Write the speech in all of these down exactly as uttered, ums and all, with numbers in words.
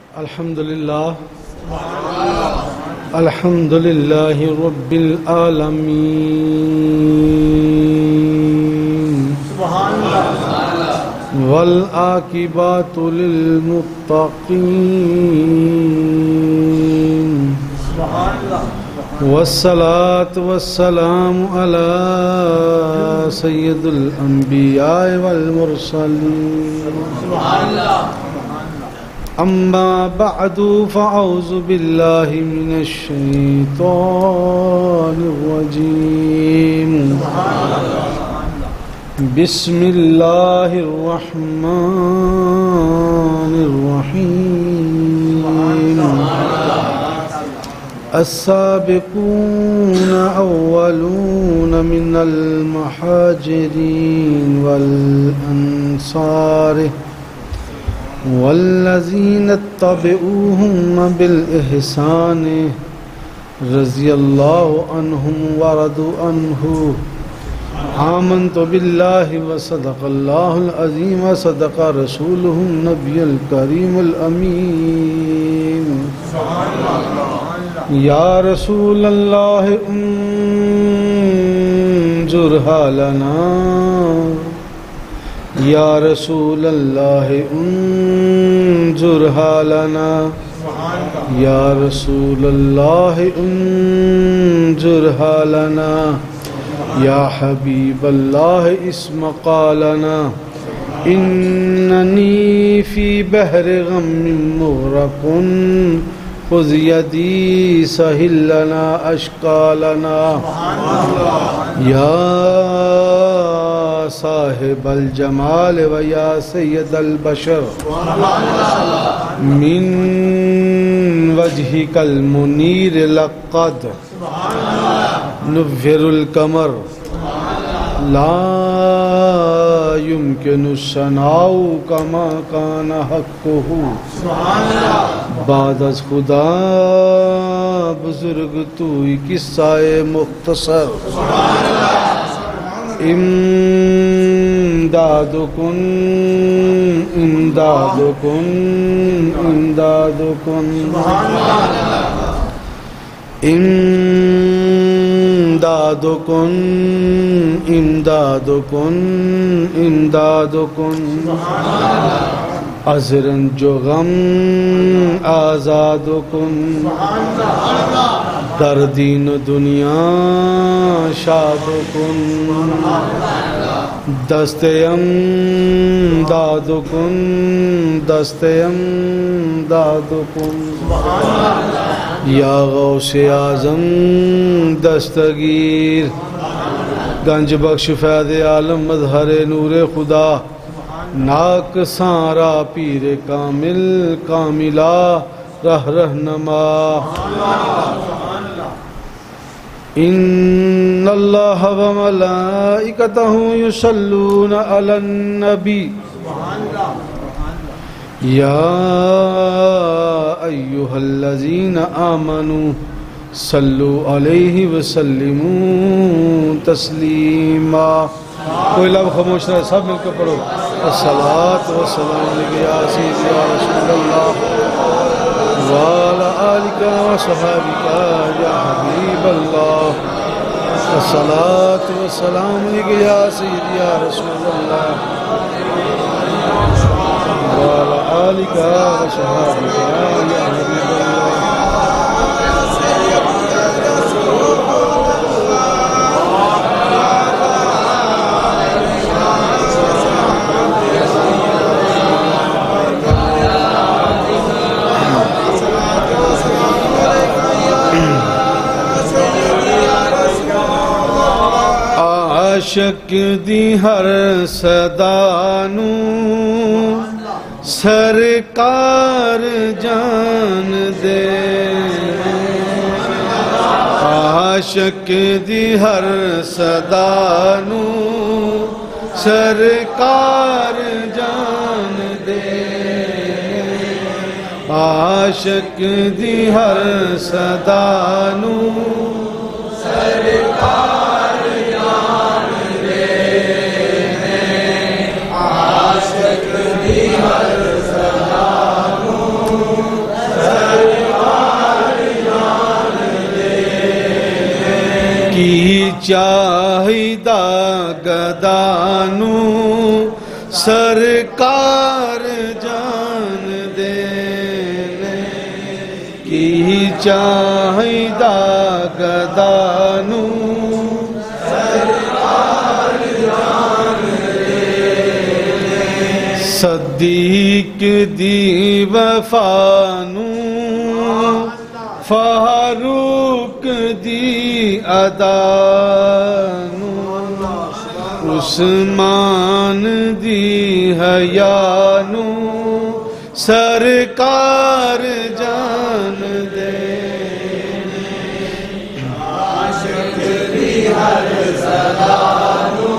الحمد لله الحمد لله رب العالمين سبحان الله والعاقبات للمتقين سبحان الله والصلاة والسلام على سيد الأنبياء والمرسلين سبحان الله. أما بعد فأعوذ بالله من الشيطان الرجيم. بسم الله الرحمن الرحيم. السابقون أولون من المهاجرين والأنصار والذين اتبعوهم بالإحسان رضي الله عنهم ورضوا عنه. آمنت بالله وصدق الله العظيم وصدق رسوله النبي الكريم الأمين. يا رسول الله انظر حالنا یا رسول اللہ انظر حالنا یا رسول اللہ انظر حالنا یا حبیب اللہ اسم قالنا اننی فی بحر غم مغرق خذ یدی سہل لنا اشکالنا یا صاحب الجمال و یا سید البشر من وجهك المنیر لقد نور القمر لا يمكن الثناء كما كان حقه. بعد از خدا بزرگ توئی قصہ مختصر. امدادکن امدادکن امدادکن امدادکن امدادکن امدادکن از رنج و غم آزادکن. در دین و دنیا شاد کن. دست امداد کن دست امداد کن. یا غوث اعظم دستگیر گنج بخش فیض عالم مظہر نور خدا ناک سارا پیر کامل کاملہ رہ رہنما. ان اللہ و ملائکتہ یصلون علی النبی یا ایہا الذین آمنوا صلو علیہ وسلموا تسلیما. کوئی لب خاموش نہ، سب مل کے پڑھو. الصلاۃ والسلام علیک یا سیدی یا رسول اللہ وعلی آلک وصحابک یا حبیب اللہ. الصلاۃ والسلام علیک یا سیدی یا رسول اللہ وعلی آلک وصحابک یا حبیب اللہ. عاشق دی ہر صدانو سرکار جان دے. عاشق دی ہر صدانو سرکار جان دے. عاشق دی ہر صدانو سرکار عاشق دی ہر صدانو چاہیدہ گدانو سرکار جان دینے کی چاہیدہ گدانو سرکار جان دینے صدیق دی وفانو فاروق دی ادانو عثمان دی حیانو سرکار جان دینے عاشق دی ہر زبانو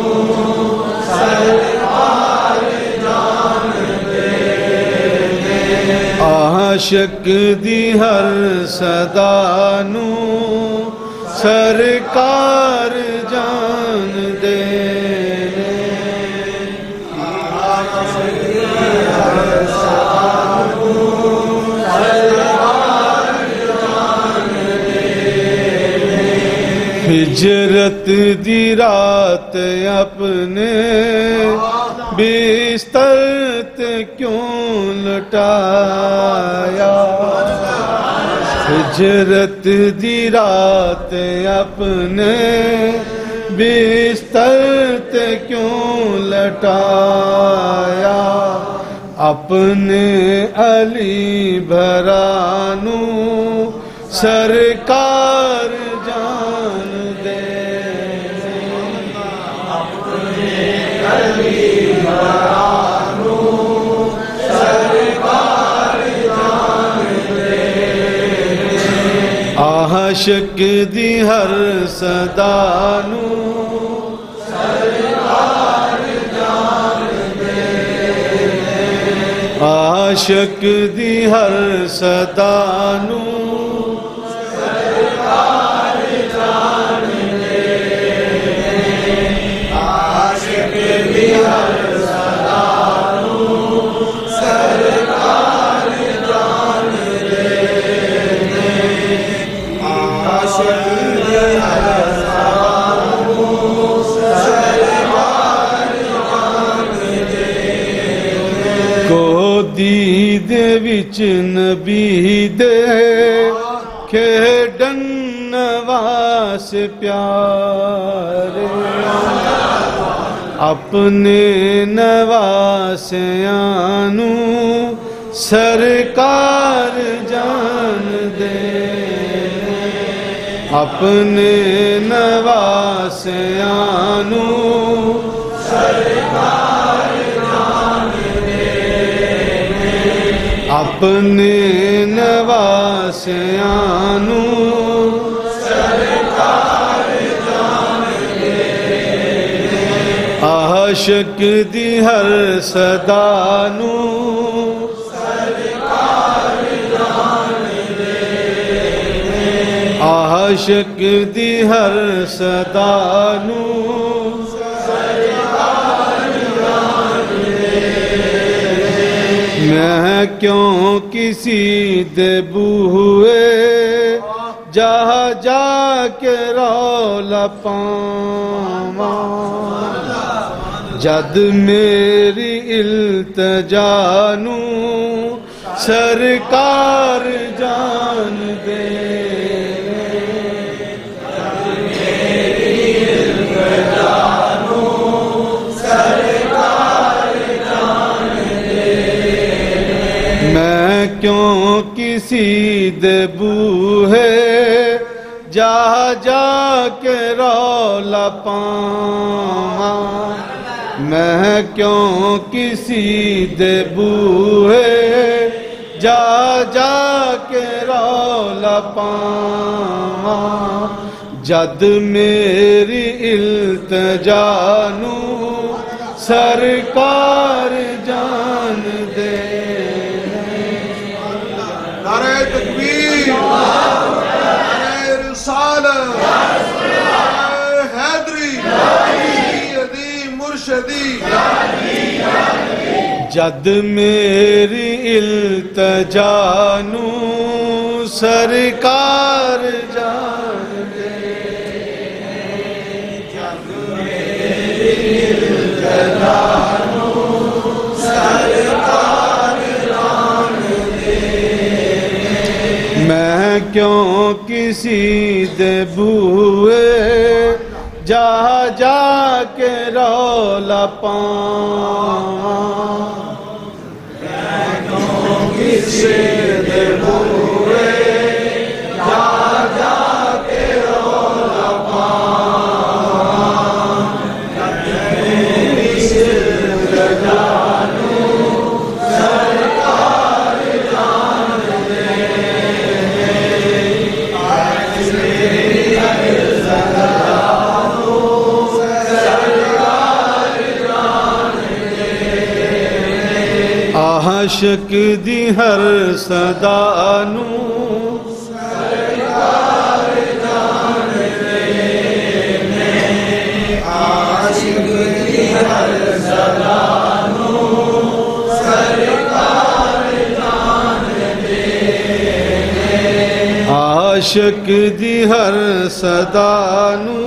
سرکار جان دینے عاشق دی ہر صدانو سرکار جان دینے عاشق دی ہر صدانو سرکار جان دینے ہجرت دی رات اپنے بستر تے کیوں لٹایا ہجرت دی رات اپنے بستر تے کیوں لٹایا اپنے علی بھرانو سرکار جان دینے اپنے علی بھرانو سرکار جان دینے عاشق دی ہر صدانو سرکار جان دینے عاشق دی ہر صدانو سرکار جان دینے عاشق دی ہر صدانو سرکار جان دینے عاشق دی ہر صدانو سرکار جان دینے کو دید وچ نبی دے کھیڈن نواس پیارے اپنے نواسیانو سرکار جان دینے اپنے نواسیانو سرکار جان دینے اپنے نواسیانو سرکار جان دینے عاشق دی ہر صدانو سرکار جان دینے عاشق دی ہر صدانو سرکار جان دینے میں کیوں کسی دے بوئے جا جا کے رولا پاواں جد میری التجانو سرکار جان دینے جد میری التجانو سرکار جان دینے میں کیوں کسی دے بوہے جا جا کے رولا پاواں میں کیوں کسی دے بوہے جا جا کے رولا پاواں جد میری التجانو سرکار جان دینے نعرہ تکبیر نعرہ رسالت نعرہ حیدری مرشدی جد میری التجانو سرکار جان دینے میں کیوں کسی دے بوئے جا جا کے رولا پاؤں، میں کیوں کسی دے بوئے جا جا کے رولا پاؤں، میری سر جانوں سرکار جان دے، عاشق دی ہر صدا نوں سرکار جان دے، عاشق دی ہر صدا نوں سرکار جان دے، عاشق دی ہر صدا نوں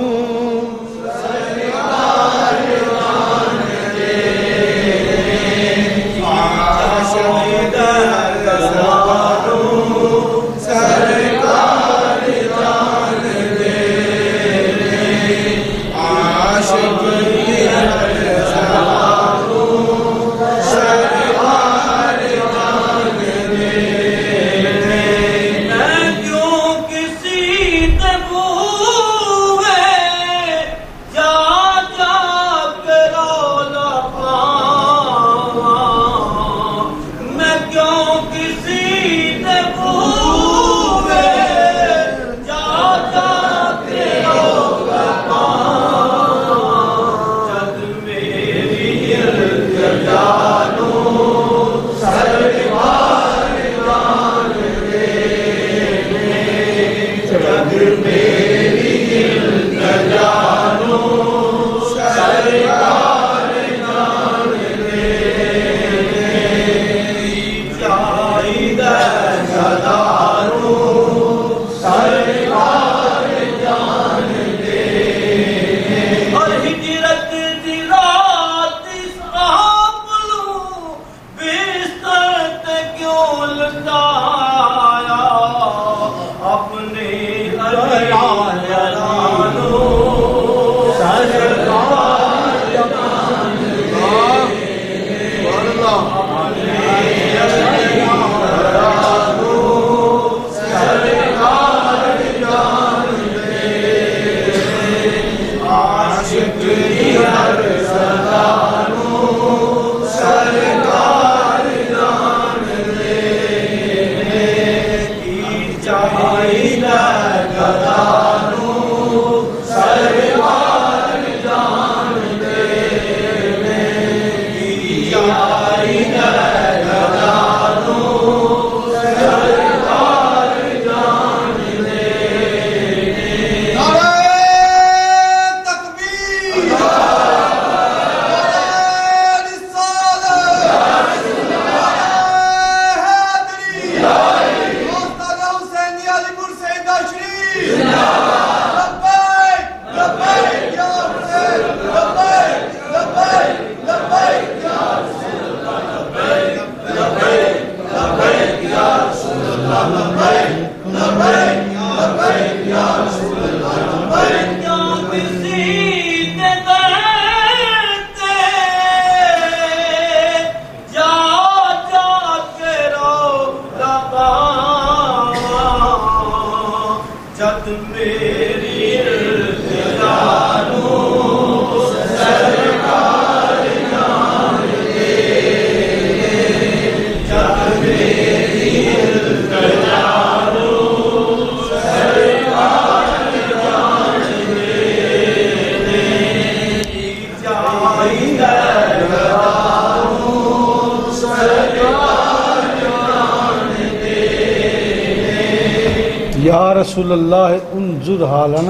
یا رسول اللہ انظر حالنا،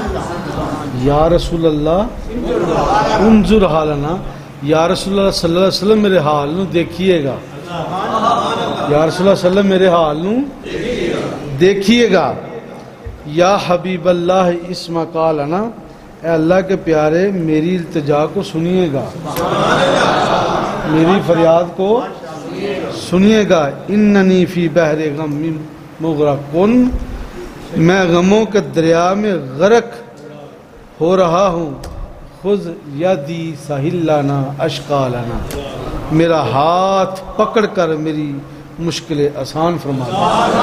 یا رسول اللہ انظر حالنا، یا رسول اللہ صلی اللہ علیہ وسلم میرے حال نو دیکھیے گا، یا رسول اللہ صلی اللہ علیہ وسلم میرے حال نو دیکھیے گا، یا حبیب اللہ اسما قالنا، اے اللہ کے پیارے میری التجا کو سنیے گا، میری فریاد کو سنیے گا۔ اننی فی بحر غم مغرقن، میں غموں کے دریا میں غرق ہو رہا ہوں۔ خذ یدی سہل لنا اشقا لنا، میرا ہاتھ پکڑ کر میری مشکلیں آسان فرما دے،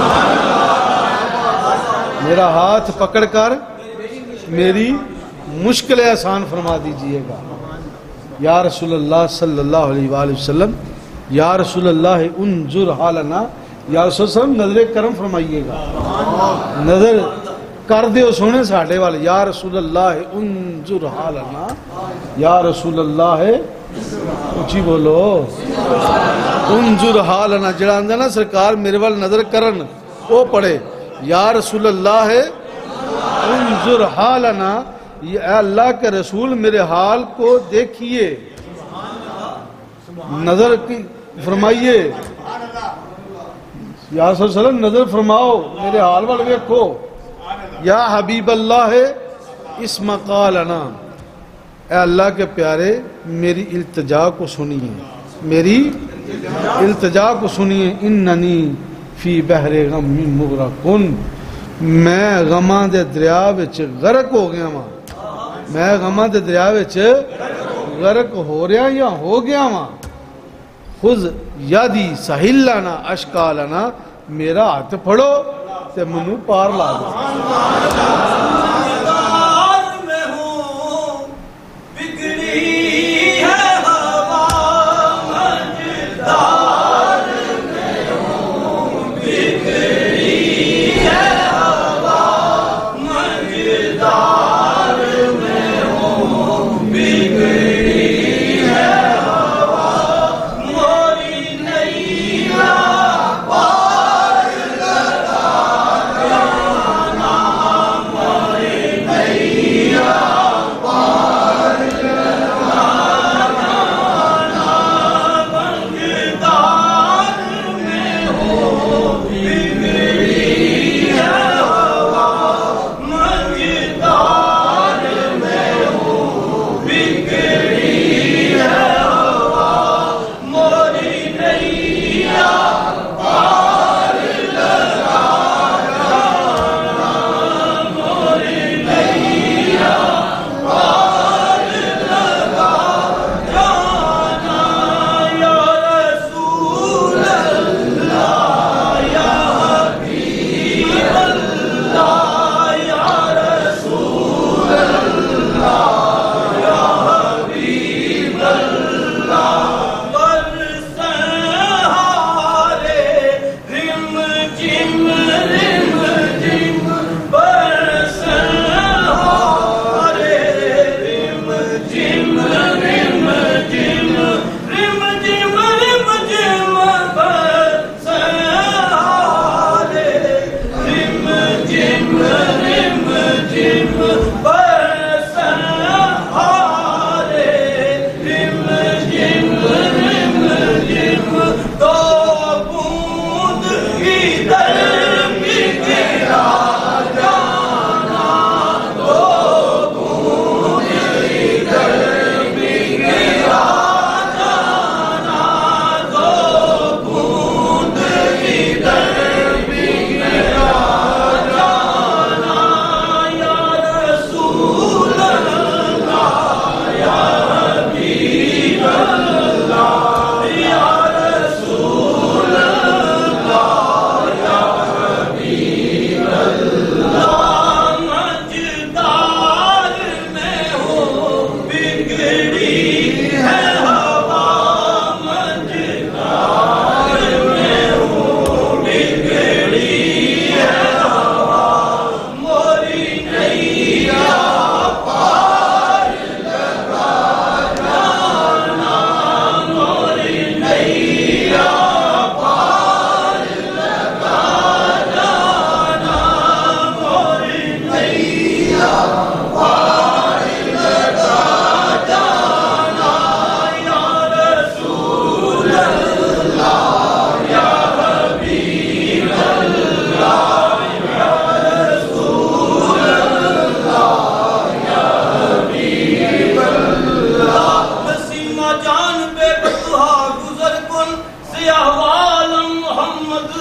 میرا ہاتھ پکڑ کر میری مشکلیں آسان فرما دیجئے گا۔ یا رسول اللہ صلی اللہ علیہ وآلہ وسلم، یا رسول اللہ انظر حالنا، یا رسول اللہ صلی اللہ علیہ وسلم نظر کرم فرمائیے گا، نظر کر دیو سونے ساڑھے والے۔ یا رسول اللہ انظر حالنا، یا رسول اللہ اچھی بولو، انظر حالنا، جڑا اندھا نا سرکار میرے وال نظر کرن وہ پڑھے، یا رسول اللہ انظر حالنا، اے اللہ کے رسول میرے حال کو دیکھیے، نظر فرمائیے، یا رسول اللہ نظر فرماؤ میرے حال وال دیکھو۔ یا حبیب اللہ اسم قالنا، اے اللہ کے پیارے میری التجا کو سنیے، میری التجا کو سنیے۔ اننی فی بحر غم مغرقن، میں غماں دے دریا وچ غرق ہو گیا ماں، میں غماں دے دریا وچ غرق ہو رہا یا ہو گیا ماں۔ خذ یدی سہل لنا اشقا لنا، میرا ہاتھ پھڑو تے منو پار لا دو۔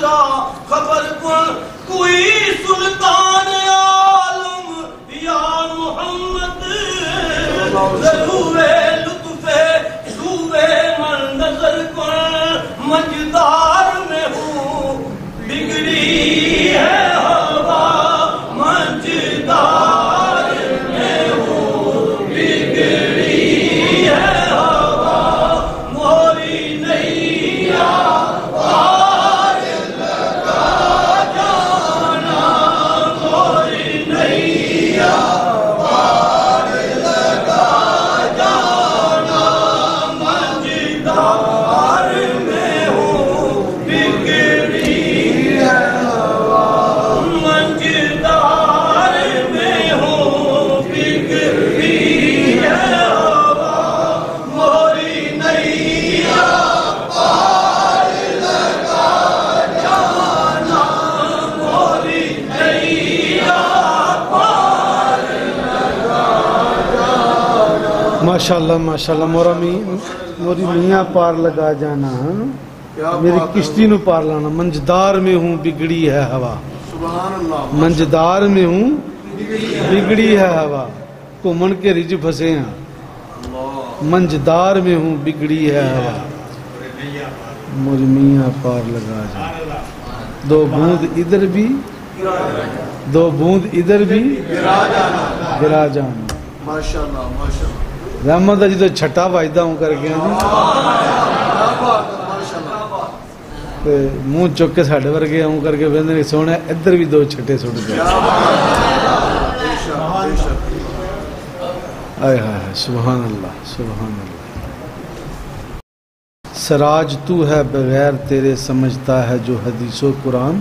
اللہ خبر کن کوئی سلطان عالم یا محمد ضرور لطف شوب من نظر کن مجدار میں ہوں بگڑی ہے ہوا مجدار میں ہوں بگڑی ہے ہوا موری نیا پار لگا جانا موری نیا پار لگا جانا مجدار میں ہوں بگڑی ہے ہوا مجدار میں ہوں بگڑی ہے ہوا موری نیا پار لگا جانا موری نیا پار ماشاءاللہ ماشاءاللہ مورا می موری میاں پار لگا جانا میری کشتی نو پار لانا منجدار میں ہوں بگڑی ہے ہوا سبحان اللہ منجدار میں ہوں بگڑی ہے ہوا گھومن کے رج پھنسے ہیں منجدار میں ہوں بگڑی ہے ہوا موری میاں پار لگا جانا دو بوند ادھر بھی دو بوند ادھر بھی گرا جانا ماشاءاللہ ماشاءاللہ رحمت جی تو چھٹا وائدہ ہوں کر کے منہ چک کے ساڈے ورگے ہوں کر کے بندے سونا ادھر بھی دو چھٹے سٹ گئے آئے ہائے سبحان اللہ سبحان اللہ سراج تو ہے بغیر تیرے سمجھتا ہے جو حدیث و قرآن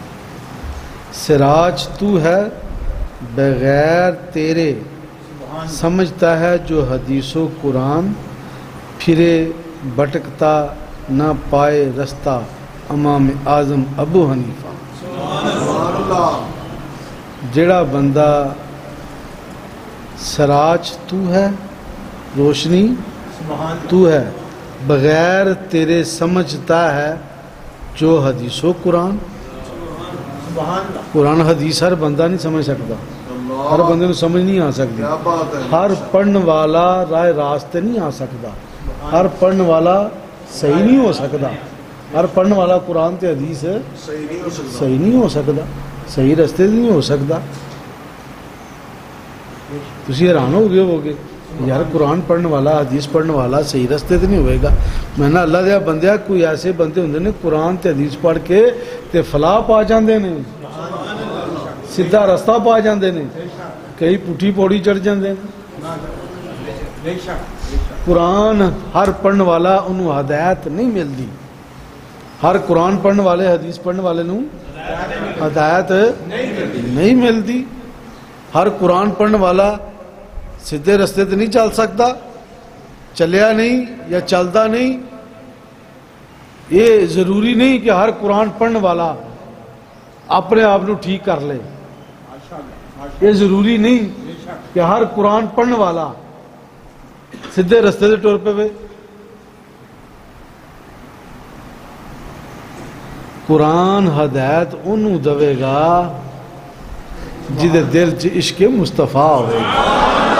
سراج تو ہے بغیر تیرے سمجھتا ہے جو حدیث و قرآن پھرے بھٹکتا نہ پائے رستہ امام اعظم ابو حنیفہ سبحان اللہ جڑا بندہ سراج تو ہے روشنی تو ہے بغیر تیرے سمجھتا ہے جو حدیث و قرآن قرآن حدیث ہر بندہ نہیں سمجھ سکتا ہر بندے کو سمجھ نہیں آ سکتی کیا بات ہے ہر پڑھن والا رائے راستے نہیں آ سکتا ہر پڑھن والا صحیح نہیں ہو سکتا ہر پڑھن والا قرآن تے حدیث صحیح نہیں ہو سکتا صحیح نہیں ہو سکتا صحیح رستے نہیں ہو سکتا تسی حیران ہو گئے ہوگے یار قرآن پڑھنے والا حدیث پڑھنے والا صحیح رستے تے نہیں ہوئے گا میں نے اللہ دیا بندیا کوئی ایسے بندے ہوندے نے قرآن تے حدیث پڑھ کے تے فلاح پا جاندے نے سیدھا رستہ پا جاندے نے کئی پٹھی پوڑی چڑھ جاندے نے قرآن ہر پڑھنے والا انہوں ہدایت نہیں ملتی ہر قرآن پڑھنے والے حدیث پڑھنے والے نوں ہدایت نہیں ملتی ہر قرآن پڑھنے والا سیدھے رستے تے نہیں چل سکتا چلیا نہیں یا چلتا نہیں یہ ضروری نہیں کہ ہر قرآن پڑھنے والا اپنے آپ نو ٹھیک کر لے یہ ضروری نہیں کہ ہر قرآن پڑھنے والا سیدھے رستے تے ٹر پے قرآن ہدایت انہوں دے گا جدے دل چ عشق مصطفیٰ ہوئے گا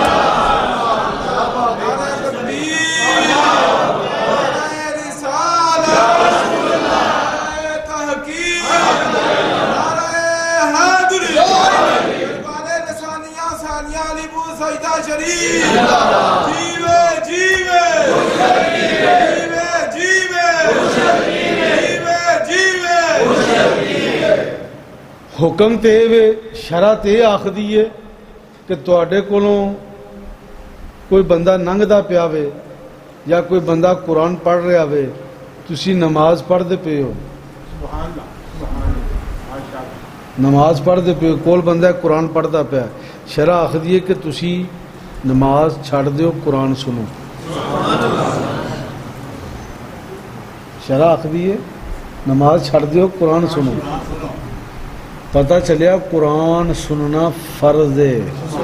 حکم تے وے شرع تے آخدی ہے کہ تواڈے کولوں کوئی بندہ ننگدا پیا وے یا کوئی بندہ قرآن پڑھ رہا وے تسی نماز پڑھ دے پے ہو نماز پڑھ دے پے ہو کول بندہ قرآن پڑھدا پیا شرع آخدی ہے کہ تسی نماز چھڑ دیو قرآن سنو شرع آخدی ہے نماز چھڑ دیو قرآن سنو پتہ چلیا قرآن سننا فرض ہے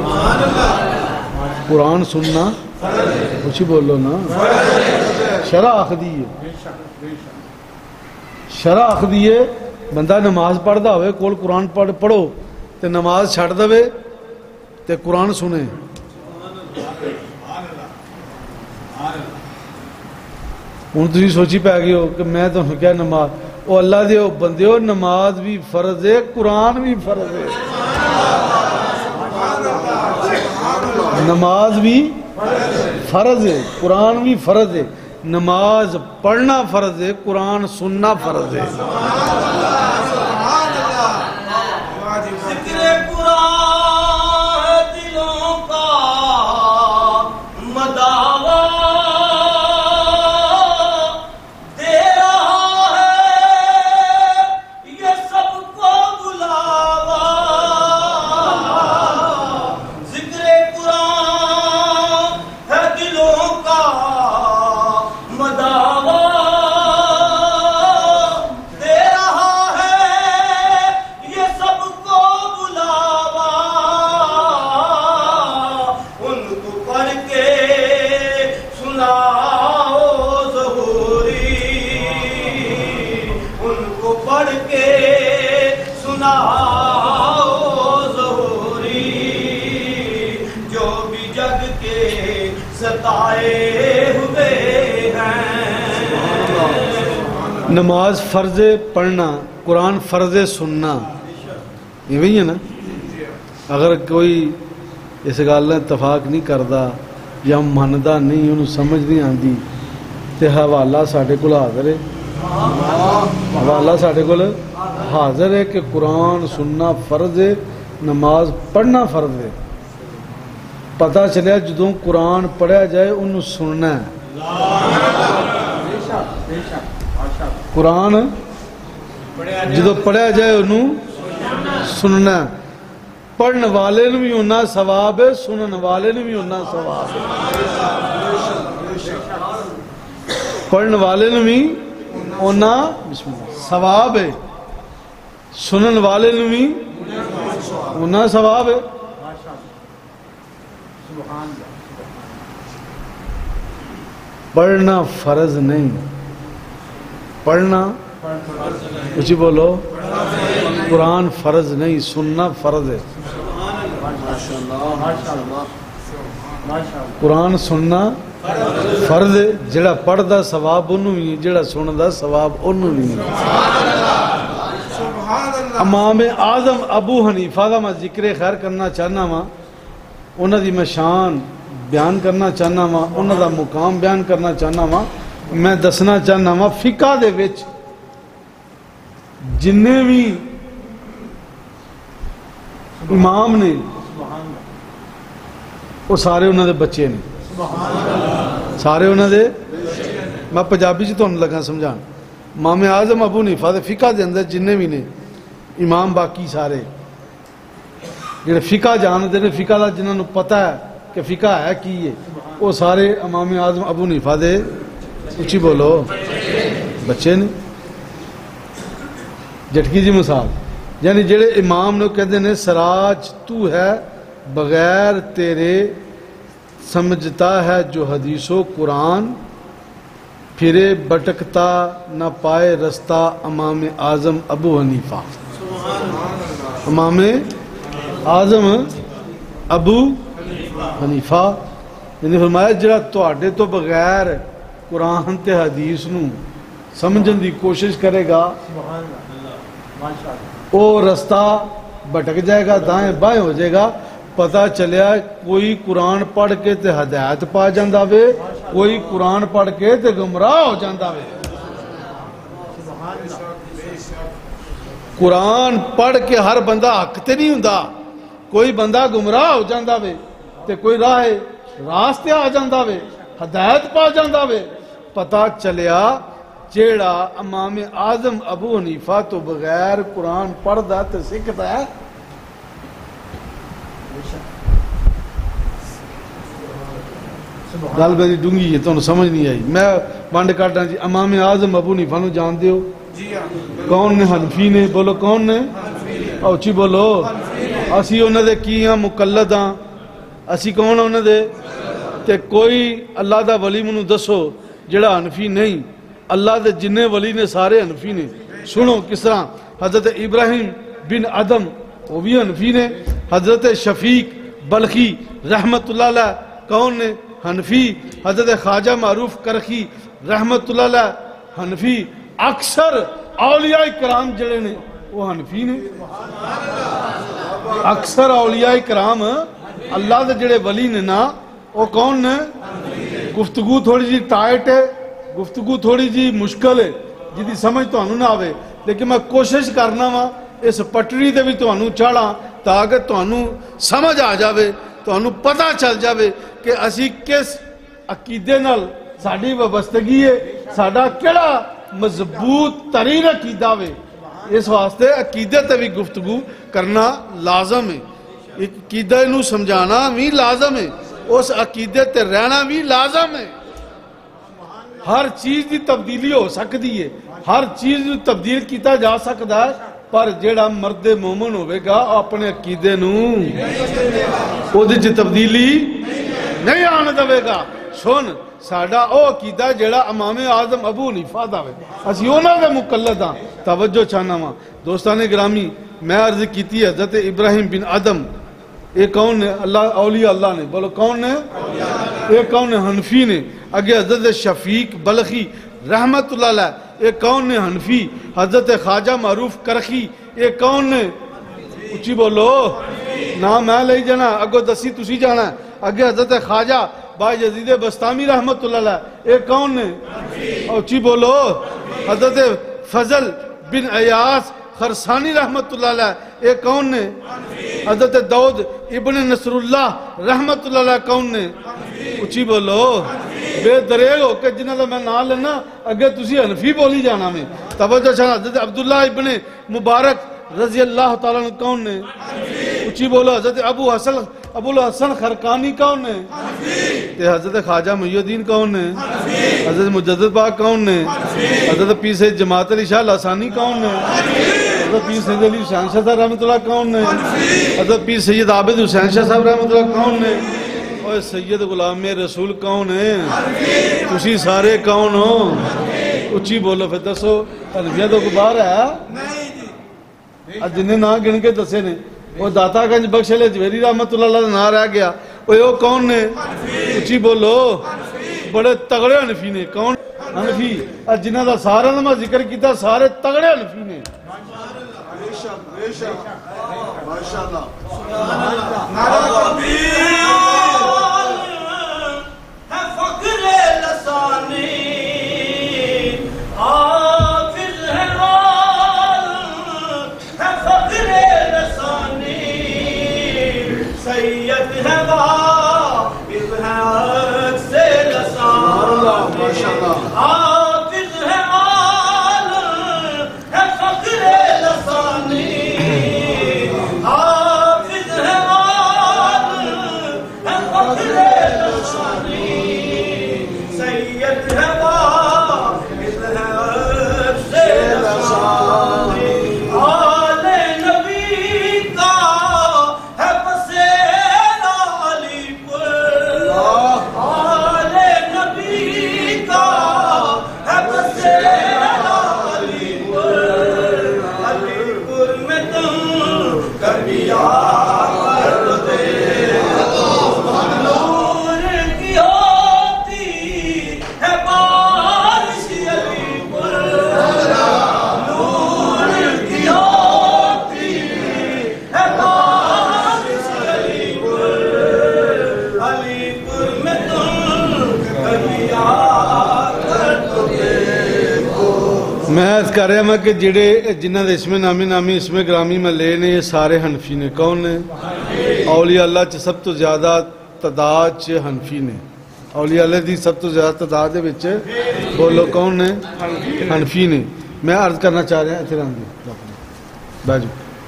قرآن سننا کچھ بولو نا شرع آخدی ہے شرع آخدی ہے بندہ نماز پڑھتا ہوئے کول قرآن پڑھ پڑھو تے نماز چھڑ دے تے قرآن سنے. ہوں تھی سوچی پی گئے ہو کہ میں تمہیں کیا نماز وہ اللہ دے بندے ہو نماز بھی فرض ہے قرآن بھی فرض ہے. نماز بھی فرض ہے قرآن بھی فرض ہے. نماز پڑھنا فرض ہے قرآن سننا فرض ہے. ذکر قرآن دلوں کا مداوا دے رہا ہے یہ سب کو بلاوا. ذکر قرآن ہے دلوں کا مداوا دے رہا ہے یہ سب کو بلاوا. ان کو پڑھ کے سناؤ ظہوری ان کو پڑھ کے سناؤ ظہوری جو بھی جگ کے ستائے ہوئے ہیں. نماز فرض پڑھنا قرآن فرض سننا یہ وہی ہے نا. اگر کوئی اس گل نے اتفاق نہیں کرتا یا منتا نہیں انہوں سمجھ نہیں آتی تو حوالہ ساڈے کول حاضر ہے. حوالہ ساڈے کول حاضر ہے کہ قرآن سننا فرض ہے نماز پڑھنا فرض ہے. پتہ چلیا جدوں قرآن پڑھیا جائے انہوں سننا ہے. قرآن جدو پڑھیا جائے انہوں سننا ہے. پڑھن والے نو بھی انہا ثواب ہے سنن والے نو بھی انہا ثواب ہے. پڑھن والے نو بھی انہا ثواب ہے سنن والے نو بھی انہا ثواب ہے. پڑھنا فرض نہیں پڑھنا اچھی بولو قرآن فرض نہیں سننا فرض ہے. قرآن سننا فرض ہے. جڑا پڑھدا ثواب انہوں بھی جڑا سندا ثواب انہوں بھی. امام اعظم ابو حنیفہ کا میں ذکر خیر کرنا چاہنا وا انہاں دی میں شان بیان کرنا چاہنا وا انہاں دا مقام بیان کرنا چاہنا وا. میں دسنا چاہنا وا فقہ دے وچ جننے بھی امام نے وہ سارے انہوں دے بچے نے سارے انہوں دے. میں پنجابی چ تمہیں لگا سمجھان امام اعظم ابو حنیفہ دے فقہ دے اندر جننے بھی نے امام باقی سارے جڑے فقہ جانتے ہیں فقہ دا جنہوں نے پتہ ہے کہ فقہ ہے کی ہے وہ سارے امام اعظم ابو حنیفہ دے اچھی بولو بچے نے. جھٹکی جی مثال یعنی جڑے امام نے کہتے ہیں سراج تو ہے بغیر تیرے سمجھتا ہے جو حدیث و قرآن پھرے بٹکتا نہ پائے رستہ امام اعظم ابو حنیفہ. امام اعظم ابو حنیفہ یعنی فرمایا جڑا تواڈے تو بغیر قرآن تے حدیث نو سمجھن دی کوشش کرے گا وہ رستہ بھٹک جائے گا دائیں بائیں ہو جائے گا. پتہ چلیا کوئی قرآن پڑھ کے تے ہدایت پا جاندا وے کوئی قرآن پڑھ کے تے گمراہ ہو جاندا وے. قرآن پڑھ کے ہر بندہ حق تے نہیں ہوندا. کوئی بندہ گمراہ ہو جاندا وے تے کوئی راہ راستے آ جاندا وے ہدایت پا جاندا وے. پتہ چلیا جیڑا امام اعظم ابو حنیفہ تو بغیر قرآن پڑھدا تے سکھدا ہے گل میری ڈونگی ہے تو سمجھ نہیں آئی. میں ونڈ کاٹا جی امام اعظم ابو حنیفہ نو جان دیو کون نے حنفی نے بولو کون نے اچھی بولو اسی انہوں دے کی ہاں مقلد ہاں اسی کون انہوں دے تے کوئی اللہ دا ولی منو دسو جڑا حنفی نہیں. اللہ دے جننے ولی نے سارے حنفی نے. سنو کس طرح حضرت ابراہیم بن ادم وہ بھی حنفی نے، حضرت شفیق بلخی رحمت اللہ علیہ کون نے؟ حنفی۔ حضرت خواجہ معروف کرخی رحمت اللہ علیہ حنفی۔ اکثر اولیاء کرام جڑے نے وہ حنفی نے۔ اکثر اولیاء کرام اللہ دے جڑے ولی نے نا وہ کون نے؟ گفتگو تھوڑی جی ٹائٹ ہے، گفتگو تھوڑی جی مشکل ہے جی دی سمجھ تو انہوں نہ آوے، لیکن میں کوشش کرنا وا اس پٹڑی دے بھی تو انہوں چاڑا تاکہ تو انہوں سمجھ آ جاوے، تو انہوں پتہ چل جاوے کہ اسی کس عقیدے نال ساڑی وابستگی ہے، ساڑا کیڑا مضبوط ترین عقیدہ وے۔ اس واسطے عقیدے تے بھی گفتگو کرنا لازم ہے، عقیدہ انہوں سمجھانا بھی لازم ہے، اس عقیدے تے رہنا بھی لازم ہے۔ ہر چیز دی تبدیلی ہو سکتی ہے، ہر چیز دی تبدیل کیتا جا سکتا ہے، پر جیڑا مرد مومن ہوئے گا اپنے عقیدے نوں او دی تبدیلی نہیں آنے دے گا۔ سن ساڑا او عقیدہ جیڑا امام اعظم ابو حنیفہ دا ہے، اسی اونا دے مقلد ہاں۔ توجہ چاہنا ماں دوستان گرامی، میں عرض کیتی ہے حضرت ابراہیم بن ادم یہ کون نے؟ اللہ اولیاء اللہ نے، بولو کون نے؟ یہ کون نے؟ حنفی نے۔ اگے حضرت شفیق بلخی رحمت اللہ علیہ یہ کون نے؟ حنفی۔ حضرت خواجہ معروف کرخی یہ کون نے؟ اچھی بولو نام میں لئی جانا، اگو دسی تسی جانا۔ اگے حضرت خواجہ بائی یزید بستامی رحمت اللہ علیہ یہ کون نے؟ اچھی بولو۔ حضرت فضل بن عیاض خرسانی رحمت اللہ علیہ یہ کون نے؟ حضرت داؤد ابن نصر اللہ رحمت اللہ علیہ کون نے؟ اچھی بولو۔ بے دریل ہو کے جنہ دا میں نام لینا اگر تسی حنفی بولی جانا میں توجہ چاہنا۔ حضرت عبداللہ ابن مبارک رضی اللہ تعالیٰ عنہ کون نے؟ اچھی بولو۔ حضرت ابو حسن ابو الحسن خرقانی کون نے؟ تے حضرت خواجہ محی الدین کون نے؟ حضرت مجدد پاک کون نے؟ حضرت پیر سید جماعت علی شاہ لاسانی کون نے؟ حضرت پیر سید علی حسین شاہ صاحب رحمت اللہ کون نے؟ حضرت پیر سید عابد حسین شاہ صاحب رحمت اللہ کون نے؟ اور سید غلام رسول کون ہے؟ تسی سارے کون ہو؟ اچھی بولو پھر دسو حنفیہ تو باہر ہے جنہیں نہ گن کے دسے نے۔ وہ داتا گنج بخش علیہ جویری رحمت اللہ اللہ نہ رہ گیا، وہ یہ کون نے؟ اچھی بولو۔ بڑے تگڑے حنفی نے۔ کون حنفی؟ جنہ دا سارا نمہ ذکر کیتا سارے تگڑے حنفی نے۔ میں عرض کر رہا ہوں کہ جڑے جنہ دے اسم نامی نامی اسم گرامی میں لے نے یہ سارے حنفی نے۔ کون نے؟ اولیاء اللہ چ سب تو زیادہ تعداد چ حنفی نے۔ اولیاء اللہ دی سب تو زیادہ تعداد دے وچ بولو کون نے؟ حنفی نے۔ میں عرض کرنا چاہ رہا ہوں بیٹھو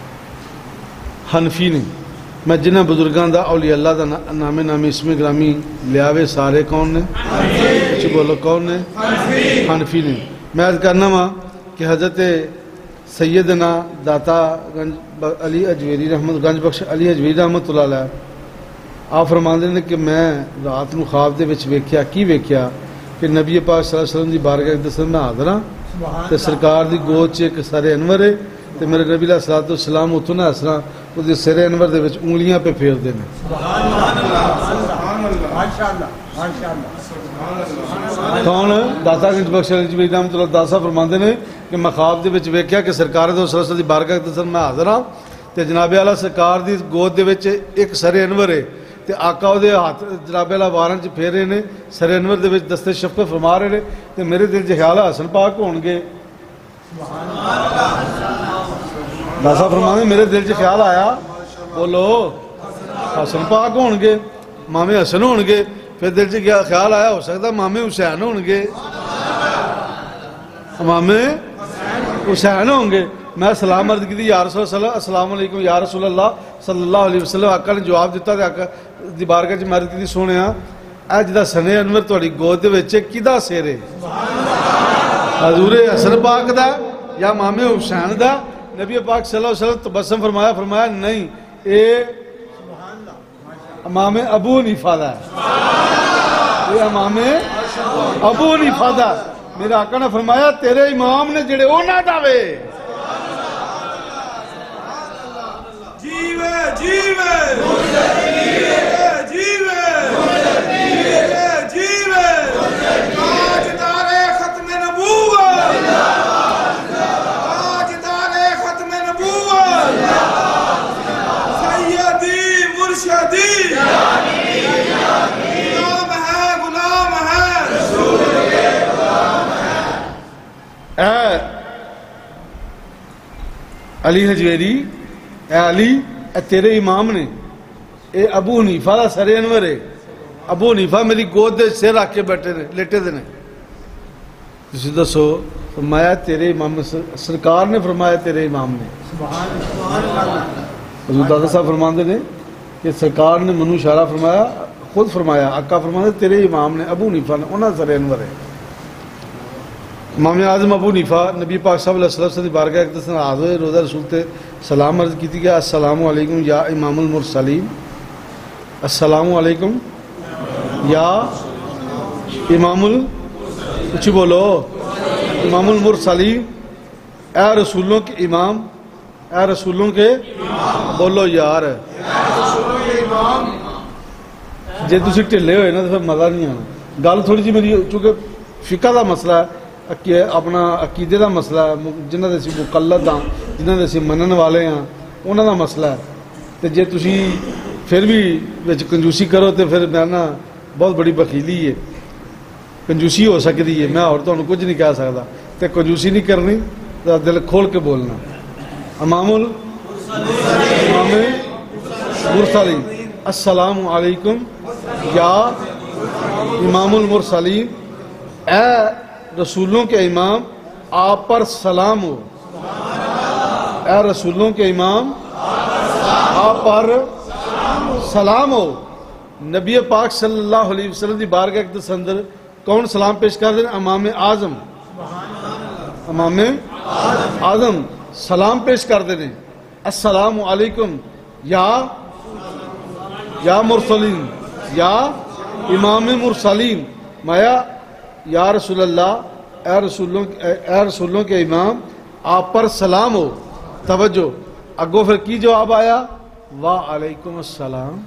حنفی نے۔ میں جنہ بزرگاں دا اولیاء اللہ دا نام نامی اسم گرامی لیاوے سارے کون نے؟ اچھی بولو کون نے؟ حنفی نے۔ میں عرض کرنا ہوں کہ حضرت سیدنا داتا گنج علی اجویری رحمت گنج بخش علی اجویری رحمت اللہ علیہ آپ فرماندے نے کہ میں رات نو خواب دے وچ ویکھیا کی ویکھیا کہ نبی پاک صلی اللہ علیہ وسلم دی بارگاہ دے میں حاضر ہاں تے سرکار دی گود چ ایک سر انور ہے تو میرے نبی علیہ الصلوۃ والسلام اتوں نہ ہسنا وہ سر انور دے وچ انگلیاں پہ پھیرتے ہیں. کون داتا گنج بخش علی رحمۃ اللہ داسا فرماندے نے کہ میں خواب دے وچ ویکھیا کہ سرکار دے صلی اللہ علیہ وسلم دی بارگاہ دے میں حاضر ہاں تے جناب اعلیٰ سرکار دی گود دے وچ ایک سر انور ہے تے آقا دے ہاتھ جناب اعلیٰ وارن چ پھیرے نے سر انور دے وچ دستے شفقت فرما رہے نے تے میرے دل چ خیال ہے حسن پاک ہون گے. داسا فرماندے میرے دل چ خیال آیا بولو حسن پاک ہون گے مامے حسن ہون گے. پھر دل چ خیال آیا ہو سکتا مامے حسین ہون گے مامے حسین ہوں گے. میں سلام عرض کی یا رسول اللہ السلام علیکم یا رسول اللہ صلی اللہ علیہ وسلم. آقا نے جواب دیتا تے آقا دی بارگاہ چ عرض کی سونیا اے جدا سنے انور تہاڈی گود دے وچ کیدا سر ہے حضور حسن پاک دا یا مامے حسین دا. نبی پاک صلی اللہ علیہ وسلم تبسم فرمایا فرمایا نہیں اے امام ابو حنیفہ دا ہے یہ امام ابو حنیفہ دا. میرے آقا نے فرمایا تیرے امام نے جڑے او نہ داوے جیوے جیوے جیوے جیوے جیوے تاجدار ختم نبوت تاجدار ختم نبوت سیدی مرشدی غلام ہے غلام ہے اے علی حجویری اے علی اے تیرے امام نے اے ابو حنیفہ دا سر انور ہے. ابو حنیفہ میری گود دے سر رکھ کے بیٹھے نے لیٹے دے نے. تسی دسو فرمایا تیرے امام سرکار نے فرمایا تیرے امام نے حضور دادا صاحب فرماندے نے کہ سرکار نے منو اشارہ فرمایا خود فرمایا آقا فرماندے تیرے امام نے ابو حنیفہ نے انہاں سر انور ہے. امام اعظم ابو حنیفہ نبی پاک صلی اللہ علیہ وسلم دی بارگاہ ایک دسن حاضر ہوئے روزہ رسول تے سلام عرض کی گیا السلام علیکم یا امام المرسلین السلام علیکم یا امام ال کچھ بولو امام المرسلین اے رسولوں کے امام اے رسولوں کے بولو یار جے تسی ٹھلے ہوئے نا تو پھر مزہ نہیں آنا. گل تھوڑی جی میری چونکہ فقہ دا مسئلہ ہے اپنا عقیدے دا مسئلہ ہے جنہاں دے سی مقلد ہاں جنہاں دے سی منن والے ہاں انہاں دا مسئلہ ہے. تو جے تسی پھر بھی وچ کنجوسی کرو تو پھر میں نا بہت بڑی بخیلی ہے کنجوسی ہو سکتی ہے. میں اور تانوں کچھ نہیں کہہ سکتا تو کنجوسی نہیں کرنی تو دل کھول کے بولنا. امام ال امام مرسلین السلام علیکم یا امام المرسلین اے رسولوں کے امام آپ پر سلام ہو. اے رسولوں کے امام آپ پر سلام ہو. نبی پاک صلی اللہ علیہ وسلم دی بارگاہ کے اندر کون سلام پیش کر دیں؟ امام اعظم امام اعظم سلام پیش کر دیں السلام علیکم یا یا مرسلین یا امام مرسلین. مایا یا رسول اللہ اے رسولوں اے رسولوں کے امام آپ پر سلام ہو. توجہ اگو پھر کی جواب آیا وعلیکم السلام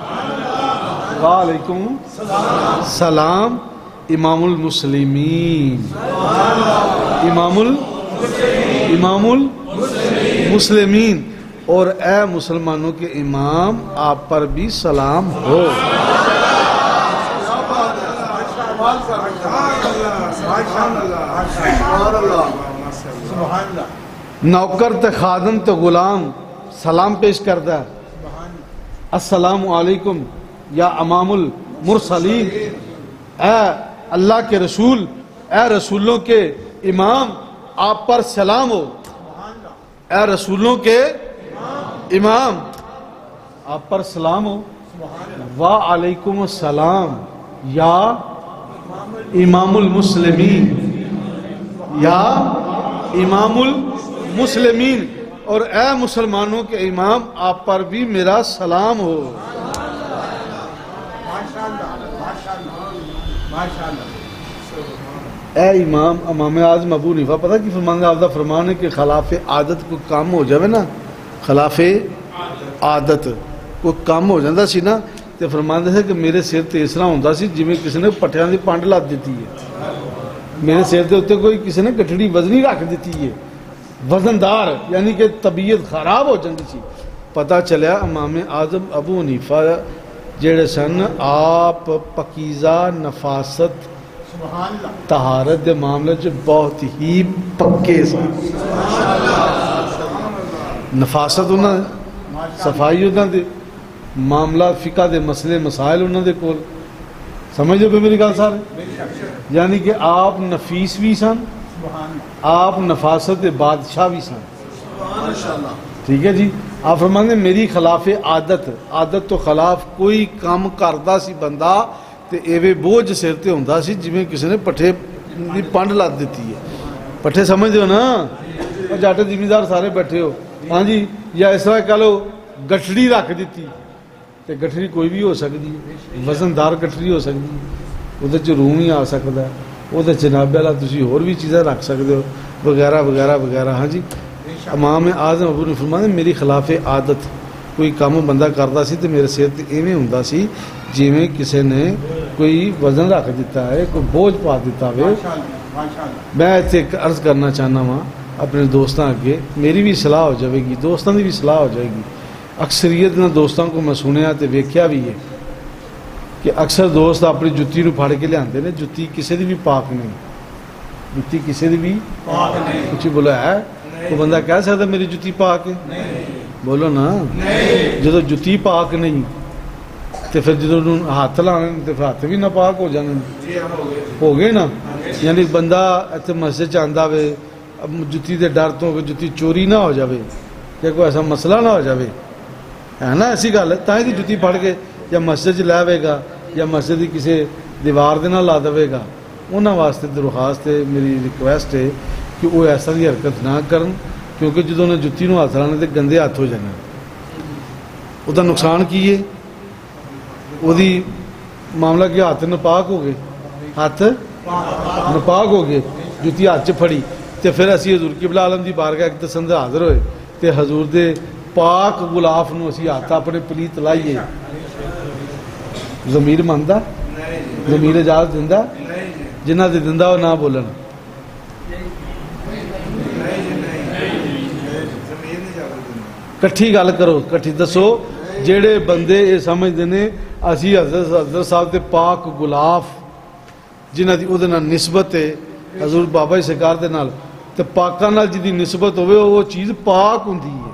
وعلیکم السلام امام المسلمین امام ال امام المسلمین اور اے مسلمانوں کے امام آپ پر بھی سلام ہو. نوکر تے خادم تے غلام سلام پیش کرتا ہے السلام علیکم یا امام المرسلین اے اللہ کے رسول اے رسولوں کے امام آپ پر سلام ہو. اے رسولوں کے امام آپ پر سلام ہو. وعلیکم السلام یا امام المسلمین یا امام المسلمین اور اے مسلمانوں کے امام آپ پر بھی میرا سلام ہو. اے امام امام اعظم ابو حنیفہ پتہ کی فرمان آپ دا فرمان ہے کہ خلاف عادت کوئی کام ہو جاوے نا، خلاف عادت کوئی کام ہو جاتا سی نا تے فرماندے تھے کہ میرے سر تے اس طرح ہوندا سی جویں کسی نے پٹھیاں دی پانڈ لاد دیتی ہے، میرے سر دے اوتے کوئی کسی نے گٹھڑی وزنی رکھ دیتی ہے، وزندار، یعنی کہ طبیعت خراب ہو جاندی سی۔ پتہ چلیا امام اعظم ابو حنیفہ جڑے سن آپ پکیزہ نفاست طہارت دے معاملے چ بہت ہی پکے سن، نفاست انہاں صفائی انہاں دے معاملات فقہ دے مسئلے مسائل انہاں دے کول، سمجھ لو میری گل سارے، یعنی کہ آپ نفیس بھی سن، آپ نفاست دے بادشاہ بھی سن، ٹھیک ہے جی۔ آپ فرماندے میری خلاف عادت، عادت تو خلاف کوئی کام کردا سی بندہ تے ایویں بوجھ سر تے ہوندا سی جویں کسی نے پٹھے دی پنڈ لاد دیتی ہے، پٹھے سمجھ دو نا، جٹ زمیندار سارے بیٹھے ہو، ہاں جی، یا اس طرح کہہ لو گٹھڑی رکھ دیتی، تے گٹھڑی کوئی بھی ہو سکتی ہے، وزندار گٹھڑی ہو سکتی ہے، وہ چ روم ہی آ سکتا ہے، وہ جناب والا تسی اور بھی چیزیں رکھ سکتے ہو وغیرہ وغیرہ وغیرہ، ہاں جی۔ امام اعظم ابو نے فرمایا میری خلاف عادت کوئی کام بندہ کرتا سی تے میرے سر تے ایویں ہوندا سی جویں کسی نے کوئی وزن رکھ دیتا ہے، کوئی بوجھ پا دیتا ہے۔ میں اتنے ایک عرض کرنا چاہنا وا اپنے دوستاں اگے، میری بھی صلاح ہو جائے گی، دوستاں دی بھی صلاح ہو جائے گی۔ اکثریت نے دوستاں کو میں سنیا تے ویکھیا بھی ہے کہ اکثر دوست اپنی جتی نو پھڑ کے لیاندے نے، جتی کسی دی بھی پاک نہیں، جتی کسی دی بھی پاک نہیں، کچھ بولا ہے وہ بندہ کہہ سکتا میری جتی پاک ہے؟ بولو نا، جدو جتی پاک نہیں تو پھر جدو ہاتھ لانے تو پھر ہاتھ بھی ناپاک ہو جانے، ہو گئے نا۔ یعنی بندہ اتنے مسجد چاہتا وے جتی دے ڈر تو کہ جتی چوری نہ ہو جاوے یا کوئی ایسا مسئلہ نہ ہو جاوے، ہے نا، ایسی گل ہے، تائیں دی جتی پھڑ کے یا مسجد چ لے آئے گا یا مسجد کی کسی دیوار دے نہ لا دے گا، انہاں واسطے درخواست ہے، میری ریکویسٹ ہے کہ وہ ایسا دی حرکت نہ کرن، کیونکہ جدوں نے جتی نو ہاتھ لانے تے گندے ہاتھ ہو جانا، وہ دا نقصان کی ہے، وہ دی معاملہ کہ ہاتھ نپاک ہو گئے، ہاتھ نپاک ہو گئے، جتی ہاتھ چ پھڑی تے پھر اسی حضور قبلہ عالم دی بارگاہ ایک دسندے حاضر ہوئے تے حضور دے پاک غلاف نو اسی ہاتھ اپنے پلیت لائیے، ضمیر مندا، ضمیر اجازت دیندا، جنہ دے دیندا وہ نہ بولن، کٹھی گل کرو، کٹھی دسو، جیڑے بندے یہ سمجھتے ہیں اسی حضرت حضرت صاحب دے پاک غلاف جنہ دی اودے نال نسبت ہے حضور بابا جی سرکار دے نال، تے پاکاں نال جدی نسبت ہوئے وہ چیز پاک ہوندی ہے،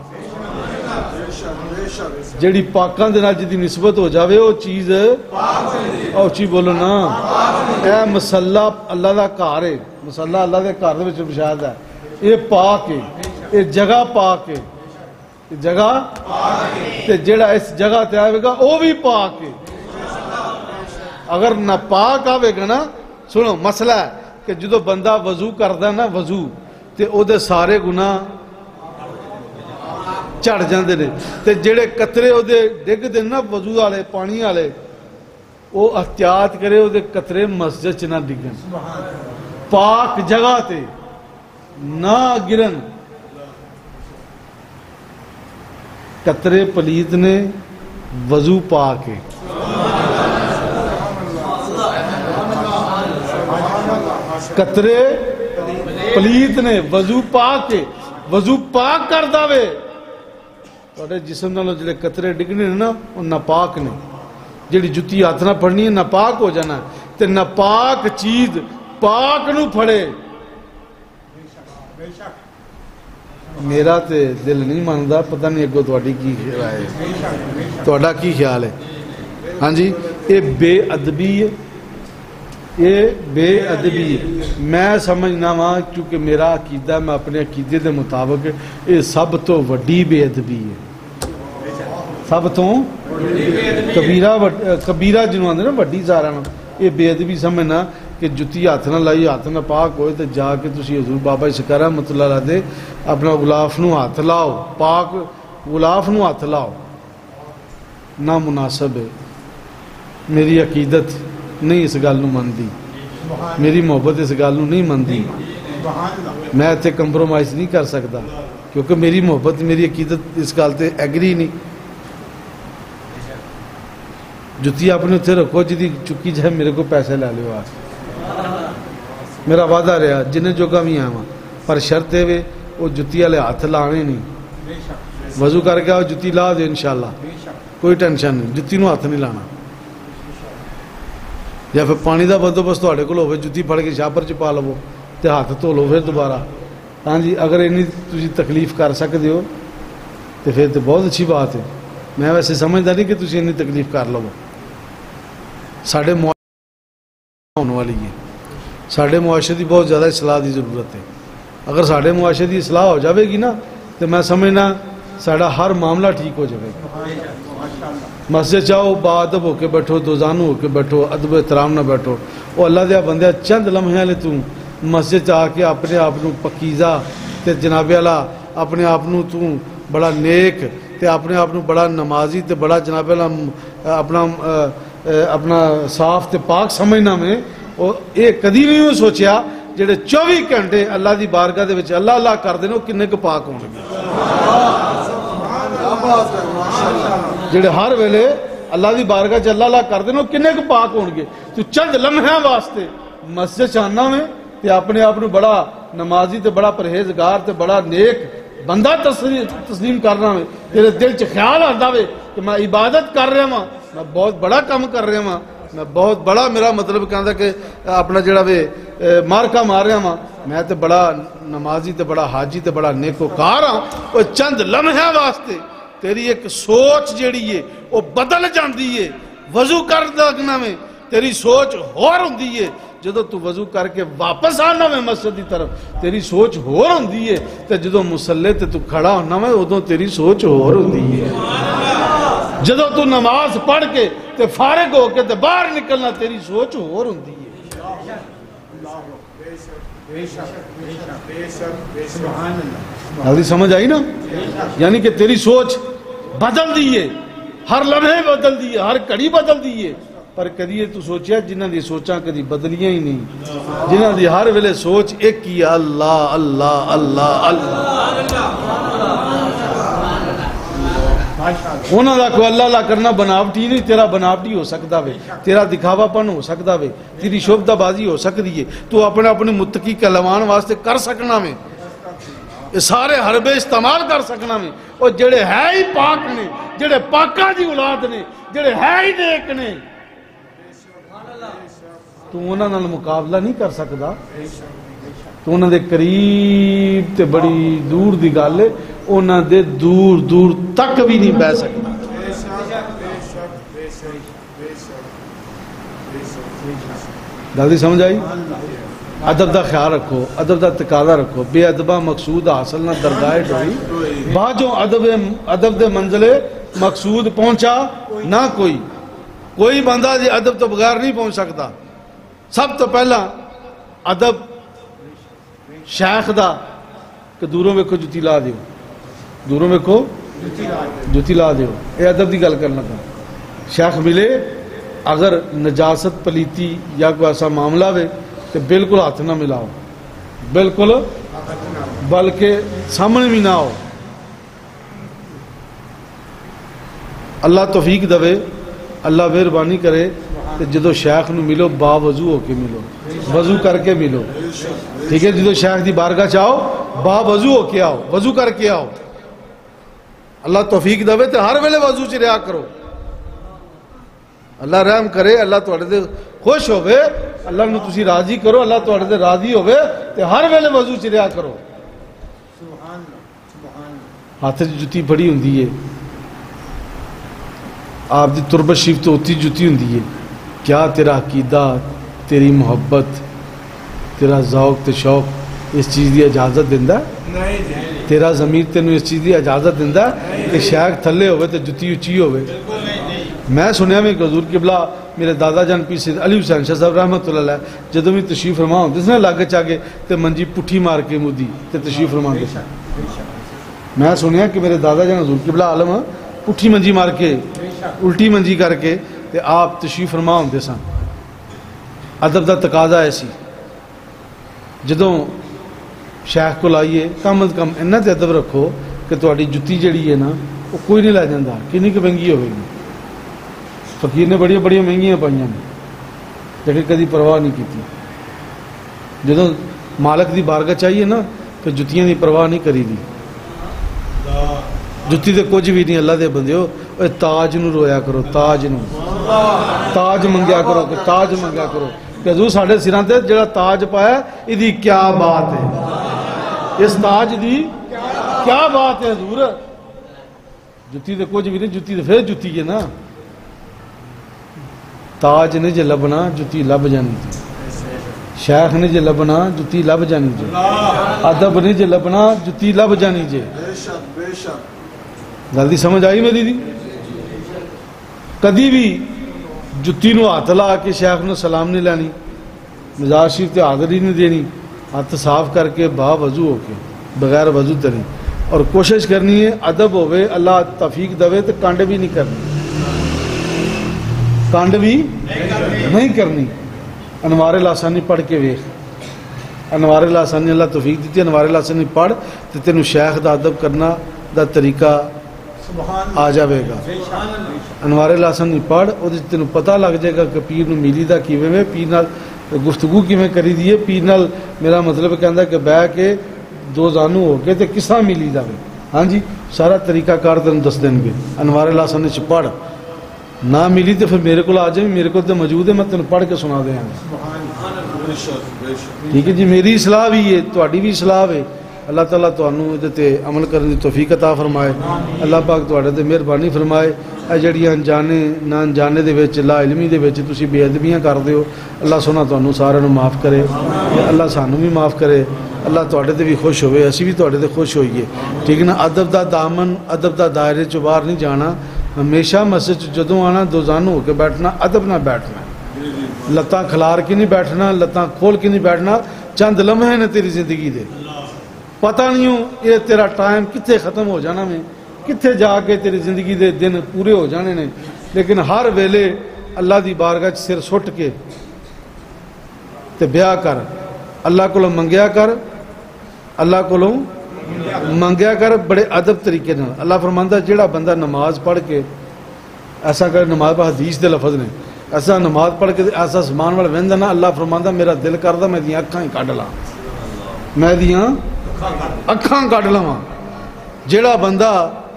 جیڑی پاکاں دے نال جدی نسبت ہو جاوے وہ چیز او چی بولو نا، اے مسلح اللہ دا گھر ہے، مسلح اللہ دے گھر دے وچ بشاد ہے، یہ پاک ہے، یہ جگہ پاک ہے، جگہ تے جڑا اس جگہ تے آئے گا وہ بھی پاک ہے، اگر نہ پاک آئے گا نا، سنو مسئلہ ہے کہ جدو بندہ وضو کردا نا وضو تے او دے سارے گناہ چڑھ جاندے نے، تے جڑے قطرے او دے ڈگ دے نا وضو والے پانی والے او احتیاط کرے او دے قطرے مسجد چ نہ ڈگن، پاک جگہ تے نہ گرن، قطرے پلیت نے وضو پاک ہے، قطرے پلیت نے وضو پاک ہے، وضو پاک کر داوے توڑے جسم نالوں جلے قطرے ڈگنے نا وہ ناپاک نے، جڑی جتی ہاتھ نہ پڑنی ہے ناپاک ہو جانا، تے ناپاک چیز پاک نو پھڑے، میرا تے دل نہیں ماندا، پتہ نہیں اگو تواڈی کی رائے ہے، تواڈا کی خیال ہے؟ ہاں جی، یہ بے ادبی ہے، یہ بے ادبی ہے، میں سمجھنا وا کیونکہ میرا عقیدہ میں اپنے عقیدے دے مطابق یہ سب تو وڈی بے ادبی ہے، سب تو کبیرہ کبیرہ جنوں آندے نا وڈی سارا نا، یہ بے ادبی سمجھنا کہ جتی ہاتھ نہ لائی ہاتھ نہ پاک ہوئے تو جا کے تسی حضور بابا سرکار رحمۃ اللہ علیہ دے اپنا غلاف نو ہاتھ لاؤ، پاک غلاف نو ہاتھ لاؤ، نہ مناسب ہے، میری عقیدت نہیں اس گل نو مندی، میری محبت اس گل نہیں منتی، میں اتنے کمپرومائز نہیں کر سکتا کیونکہ میری محبت میری عقیدت اس گل سے ایگری نہیں. جتی اپنے اتنے رکھو جی چکی جائے میرے کو پیسے لے لو. میرا وعدہ رہا جن جوگا بھی آواں پر شرط ہے وہ جتی والے ہاتھ لانے نہیں. وضو کر کے آؤ جتی لا دے انشاءاللہ، کوئی ٹینشن نہیں، جتی نو ہاتھ نہیں لانا. یا پھر پانی دا بندوبست تھوڑے کول ہوے جتی پھڑ کے شاپر چ پا لو تے ہاتھ دھو لو پھر دوبارہ. ہاں جی اگر اینی تسی تکلیف کر سکتے ہو تو پھر تو بہت اچھی بات ہے. میں ویسے سمجھدا نہیں کہ تسی اینی تکلیف کر لو. ساڈے معاشرے ہونے والی ہے، ساڈے معاشرے دی بہت زیادہ اصلاح دی ضرورت ہے. اگر ساڈے معاشرے دی اصلاح ہو جاوے گی نا تو میں سمجھنا ساڈا ہر معاملہ ٹھیک ہو جائے گا. مسجد چاہو با ادب ہو کے بیٹھو، دوزانو ہو کے بیٹھو، ادب احترام نہ بیٹھو. وہ اللہ دیا بندہ چند لمحے لے تو مسجد آ کے اپنے آپ کو پکیزہ تے جناب والا اپنے آپ تو بڑا نیک تے اپنے آپ بڑا نمازی تے بڑا جناب والا اپنا اپنا صاف تے پاک سمجھنا. میں وہ یہ کدی نہیں سوچیا جڑے چوبی گھنٹے اللہ دی بارگاہ دے وچ اللہ اللہ کر دے وہ کنے کو پاک ہون گے. جڑے ہر ویلے اللہ دی بارگاہ چ اللہ اللہ کر دے وہ کنے کو پاک ہون گے. تو چند لمحے واسطے مسجد چاہنا میں تے اپنے آپ کو بڑا نمازی تے بڑا پرہیزگار تے بڑا نیک بندہ تسلیم کرنا میں تیرے دل چ خیال آتا ہے کہ میں عبادت کر رہا ہوں، میں بہت بڑا کام کر رہا ہوں، میں بہت بڑا میرا مطلب کہتا کہ اپنا جڑا وے مارکا مار رہا ہوں، میں تے بڑا نمازی تے بڑا حاجی تے بڑا نیکوکار ہوں. وہ چند لمحے واسطے تیری ایک سوچ جیڑی ہے وہ بدل جاندی ہے. وضو کر لگنا میں تیری سوچ ہور ہوندی ہے. جدو تو وضو کر کے واپس آنا میں مسجد دی طرف تیری سوچ ہور ہوندی ہے. تے جدو مسلے تے تو کھڑا ہونا میں ادو تیری سوچ ہور ہوندی ہے. جدو تو نماز پڑھ کے تے فارغ ہو کے تے باہر نکلنا تیری سوچ ہور ہوندی ہے. جلدی سمجھ آئی نا؟ یعنی کہ تیری سوچ بدل دیئے، ہر لمحے بدل دیئے، ہر کڑی بدل دیئے. پر کدی تو سوچیا جنہ دی سوچاں کدی بدلیاں ہی نہیں، جنہ دی ہر ویلے سوچ ایک ہی اللہ اللہ اللہ اللہ. انہاں دا کوئی اللہ اللہ کرنا بناوٹی نہیں، تیرا بناوٹی ہو سکتا وے، تیرا دکھاوا پن ہو سکتا وے، تیری شوبدہ بازی ہو سکتی ہے. تو اپنے اپنے متقی کہلوان واسطے کر سکنا میں، یہ سارے حربے استعمال کر سکنا میں. اور جڑے ہے ہی پاک نے، جڑے پاکاں دی اولاد نے، جڑے ہے ہی نیک نے، تو انہاں نال مقابلہ نہیں کر سکتا. تو انہاں دے قریب تے بڑی دور دی گل ہے، انہاں دے دور دور تک بھی نہیں بہ سکتا. گل سمجھ آئی؟ ادب دا خیال رکھو، ادب دا تقاضا رکھو. بے ادبہ مقصود حاصل نہ درگاہ ڈوئی، باجوں ادب ادب دے منزلے مقصود پہنچا نہ کوئی. کوئی بندہ جی ادب تو بغیر نہیں پہنچ سکتا. سب تو پہلا ادب شیخ دا کہ دوروں میں کو جتی لا دیو، دوروں میں کو جتی لا دیو. اے ادب دی گل کرنا تھا. شیخ ملے اگر نجاست پلیتی یا کوئی ایسا معاملہ ہوئے تو بالکل ہاتھ نہ ملاؤ، بالکل، بلکہ سامنے بھی نہ ہو. اللہ توفیق دوے، اللہ مہربانی کرے کہ جدو شیخ نو ملو با وضو ہو کے ملو، وضو کر کے ملو. ٹھیک ہے؟ جدو شیخ دی بارگاہ چاہو با وضو ہو کے آؤ، وضو کر کے آؤ. اللہ توفیق دوے تو ہر ویلے وضو چ رہا کرو. اللہ رحم کرے، اللہ تواڈے تے خوش ہوئے، اللہ نو تسی راضی کرو، اللہ تواڈے تے راضی ہوئے تے ہر ویلے وضو چ رہا کرو. ہاتھ جتی بڑی ہوندی ہے، آپ دی تربت شریف تو ہوتی جتی ہوندی ہے. کیا تیرا عقیدہ، تیری محبت، تیرا ذوق تے شوق اس چیز دی اجازت دیندا؟ تیرا ضمیر تینوں اس چیز دی اجازت دیندا کہ شیخ تھلے ہوئے تے جتی اچھی ہوئے؟ میں سنیا میں کہ حضور قبلہ میرے دادا جان پیر سید علی حسین شاہ صاحب رحمۃ اللہ علیہ جدوں بھی تشریف فرما ہوندے سن لاگے چاگے تے منجی پٹھی مار کے مودی تے تشریف فرما دے. میں سنیا کہ میرے دادا جان حضور قبلہ عالم پٹھی منجی مار کے الٹی منجی کر کے تے آپ تشریف فرما ہوندے سن. ادب دا تقاضا ہے سی جدوں شیخ کو آئیے کم از کم انہاں تے ادب رکھو کہ تہاڈی جُتی جڑی ہے نا وہ کوئی نہیں لے جاندا کنی کہ مہنگی ہوئے گی. فقیر نے بڑی بڑی مہنگیاں پائیاں نے لیکن کدی پرواہ نہیں کی. جدوں مالک دی بارگاہ چاہیے نا کہ جتیاں دی پرواہ نہیں کری دی. جتی تے کچھ بھی نہیں. اللہ دے بندیو اے تاج نو رویا کرو, تاج نو تاج منگیا کرو کہ تاج منگیا کرو کہ حضور ساڈے سراں تے جڑا تاج پایا ایدی کیا بات ہے, اس تاج دی کیا بات ہے حضور. جتی تے کچھ بھی نہیں, جتی تے پھر جتی ہے نا. تاج نے جے لبنا جتی لب جانی تھی, شیخ نے جے لبنا جتی لب جانی جے, ادب نے جے لبنا جتی لب جانی جے. بے شک بے شک. جلدی سمجھ آئی میری دی. کدی بھی جتی نو ہاتھ لا کے شیخ نو سلام نہیں لینی, مزار شریف تے حاضری نہیں دینی, ہاتھ صاف کر کے با وضو ہو کے بغیر وضو تری, اور کوشش کرنی ہے ادب ہوئے اللہ توفیق دے تو کانڈ بھی نہیں کرنی, کانڈ بھی نہیں کرنی. انوار لاسانی پڑھ کے ویخ, انوار لاسانی اللہ توفیق دیتی, انوار لاسانی پڑھ تو تینوں شیخ دا ادب کرنا دا طریقہ آ جاوے گا. انوار لاسانی پڑھ وہ تینوں پتہ لگ جائے گا کہ پیر نو میلی دا کیویں میں, پیر نال گفتگو کیویں کری دیئے, پیر نال میرا مطلب کہندا کہ بہ کے دو زانو ہو کے تے کس طرح ملی دا. ہاں جی سارا طریقہ کار تینوں دس دیں گے. انوار لاسانی چ پڑھ, نہ ملی تو پھر میرے کو آ جائے, میرے کو تو موجود ہے, میں تینوں پڑھ کے سنا دیا. ٹھیک ہے جی, میری اصلاح بھی ہے, تہاڈی بھی اصلاح ہے. اللہ تعالیٰ تانوں ادھے تے عمل کرنے دی توفیق عطا فرمائے. اللہ پاک تہاڈے تے مہربانی فرمائے. اے جڑیاں انجانے نہ انجانے دے وچ لا علمی دے وچ تسی بے ادبیاں کردے ہو, اللہ سونا تانوں سارے نوں معاف کرے, اللہ سانوں بھی معاف کرے. اللہ تہاڈے تے بھی خوش ہوئے, اسی بھی تہاڈے تے خوش ہوئیے. ٹھیک ہے نا. ادب دا دامن ادب دا دائرے چوں باہر نہیں جانا. ہمیشہ مسجد جدوں آنا دو زانو ہو کے بیٹھنا, ادب نہ بیٹھنا, لتاں کھلار کے نہیں بیٹھنا, لتاں کھول کے نہیں بیٹھنا. چند لمحے نے تیری زندگی دے, پتہ نہیں ہوں یہ تیرا ٹائم کتنے ختم ہو جانا میں, کتنے جا کے تیری زندگی دے دن پورے ہو جانے نے. لیکن ہر ویلے اللہ دی بارگاہ سر سٹ کے تے بیاہ کر, اللہ کو منگیا کر, اللہ کو منگیا کر بڑے ادب طریقے نال. اللہ فرماندا جیڑا بندہ نماز پڑھ کے ایسا کر, نماز پڑھ حدیث دے لفظ نے, ایسا نماز پڑھ کے ایسا سمان والا ویندا نا, اللہ فرماندا میرا دل کردا میں دیاں اکھاں ہی کڈ لاں, میں دیاں اکھاں کڈ لواں. جیڑا بندہ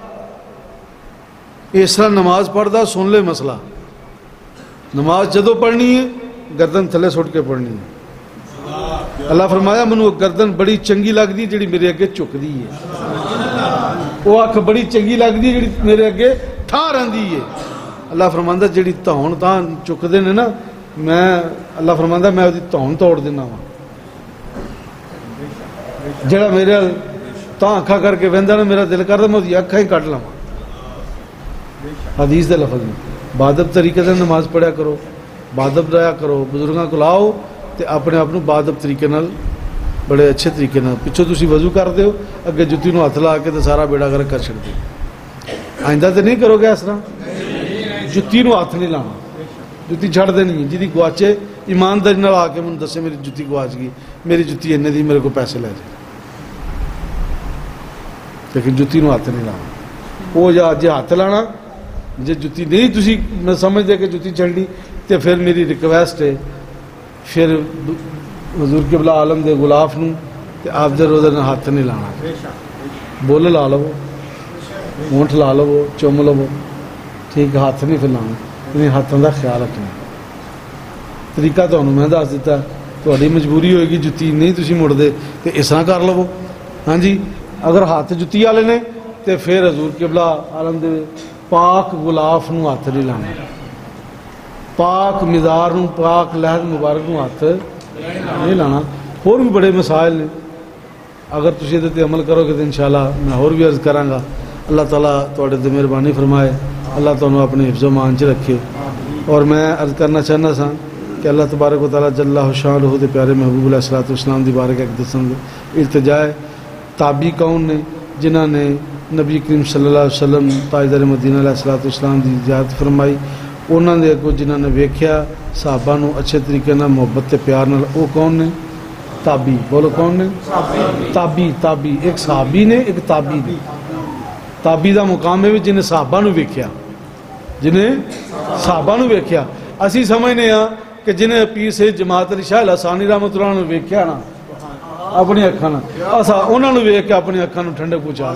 اس طرح نماز پڑھدا سن لے مسئلہ, نماز جدوں پڑھنی ہے گردن تھلے سٹ کے پڑھنی ہے. اللہ فرمایا منو گردن بڑی چنگی لگدی جڑی میرے اگے چکدی ہے, وہ اکھ بڑی چنگی لگدی جڑی میرے اگے تھاں رہندی ہے. اللہ فرماندا جڑی تہون تاں چکدے نے نا, میں اللہ فرماندا میں اودی تہون توڑ دینا وا. جڑا میرے تاں اکھا کر کے ویندا نا, میرا دل کردا میں اودی اکھاں ہی کڈ لاواں. حدیث دے لفظ میں بادب طریقے سے نماز پڑھیا کرو, بادب رہا کرو, بزرگاں کو لاؤ تے اپنے آپ کو بادب طریقے نال بڑے اچھے طریقے نال. پچھوں تسی وضو کردے ہو, اگے جتی نو ہاتھ لا کے تے سارا بیڑا گرک کر چھڑدے. آئندہ تے نہیں کرو گے اس طرح, جتی نو ہاتھ نہیں لانا, جتی چھڑ دینی. جی گواچے ایمانداری نال آ کے مجھے دسے میری جتی گواچ گئی, میری جتی اینے دی, میرے کو پیسے لے جائے, لیکن جتی نو ہاتھ نہیں لانا. وہ جا جی ہاتھ لانا جی جتی نہیں تسی میں سمجھ دے کہ جتی چھڑنی, تے پھر میری ریکویسٹ ہے پھر حضور قبلہ عالم دے غلاف نو تے آپ دے روزے نہ ہاتھ نہیں لانا. بول لا لو, ہونٹ لا لو, چوم لو, ٹھیک, ہاتھ نہیں پھر لانا. انہیں ہاتھوں دا خیال رکھنا. طریقہ تمہیں میں دس دیتا, تہاڈی مجبوری ہوئے گی جتی نہیں تسی مڑ دے تے اس طرح کر لو. ہاں جی, اگر ہاتھ جتی والے نے تے پھر حضور قبلہ عالم دے پاک غلاف نو ہاتھ نہیں لانا, پاک مزار نو, پاک لہد مبارک نو ہاتھ نہیں لانا. اور بھی بڑے مسائل نے, اگر تسی ادھر تے عمل کرو گے تو انشاءاللہ میں اور بھی عرض کراں گا. اللہ تعالیٰ تواڈے تے مہربانی فرمائے, اللہ تعالیٰ اپنے حفظ و مان چ رکھے. اور میں عرض کرنا چاہنا سا کہ اللہ تبارک و تعالیٰ جل شانہ دے پیارے محبوب علیہ الصلوۃ والسلام دی بارک ایک دسن التجا ہے. تابعی کون نے جنہاں نے نبی کریم صلی اللہ علیہ وسلم تاجدار مدینہ علیہ الصلوۃ والسلام دی زیارت فرمائی, انہاں دے اگوں جنہاں نے ویکھیا صحابہ نو اچھے طریقے نال محبت تے پیار نال او کون نے؟ تابی. بولو کون نے؟ تابی. تابی ایک صحابی نے ایک تابی نے. تابی دا مقام ہے جنہیں صحابہ نو ویکھیا جنہیں صحابہ نو ویکھیا. اسی سمجھنے ہاں کہ جنہیں پیر سید جماعت علی شاہ لسانی رحمۃ اللہ نو ویکھیا نا اپنی اکھاں نال اسا انہاں نو ویکھ کے اپنی اکھاں نو ٹھنڈک پہنچا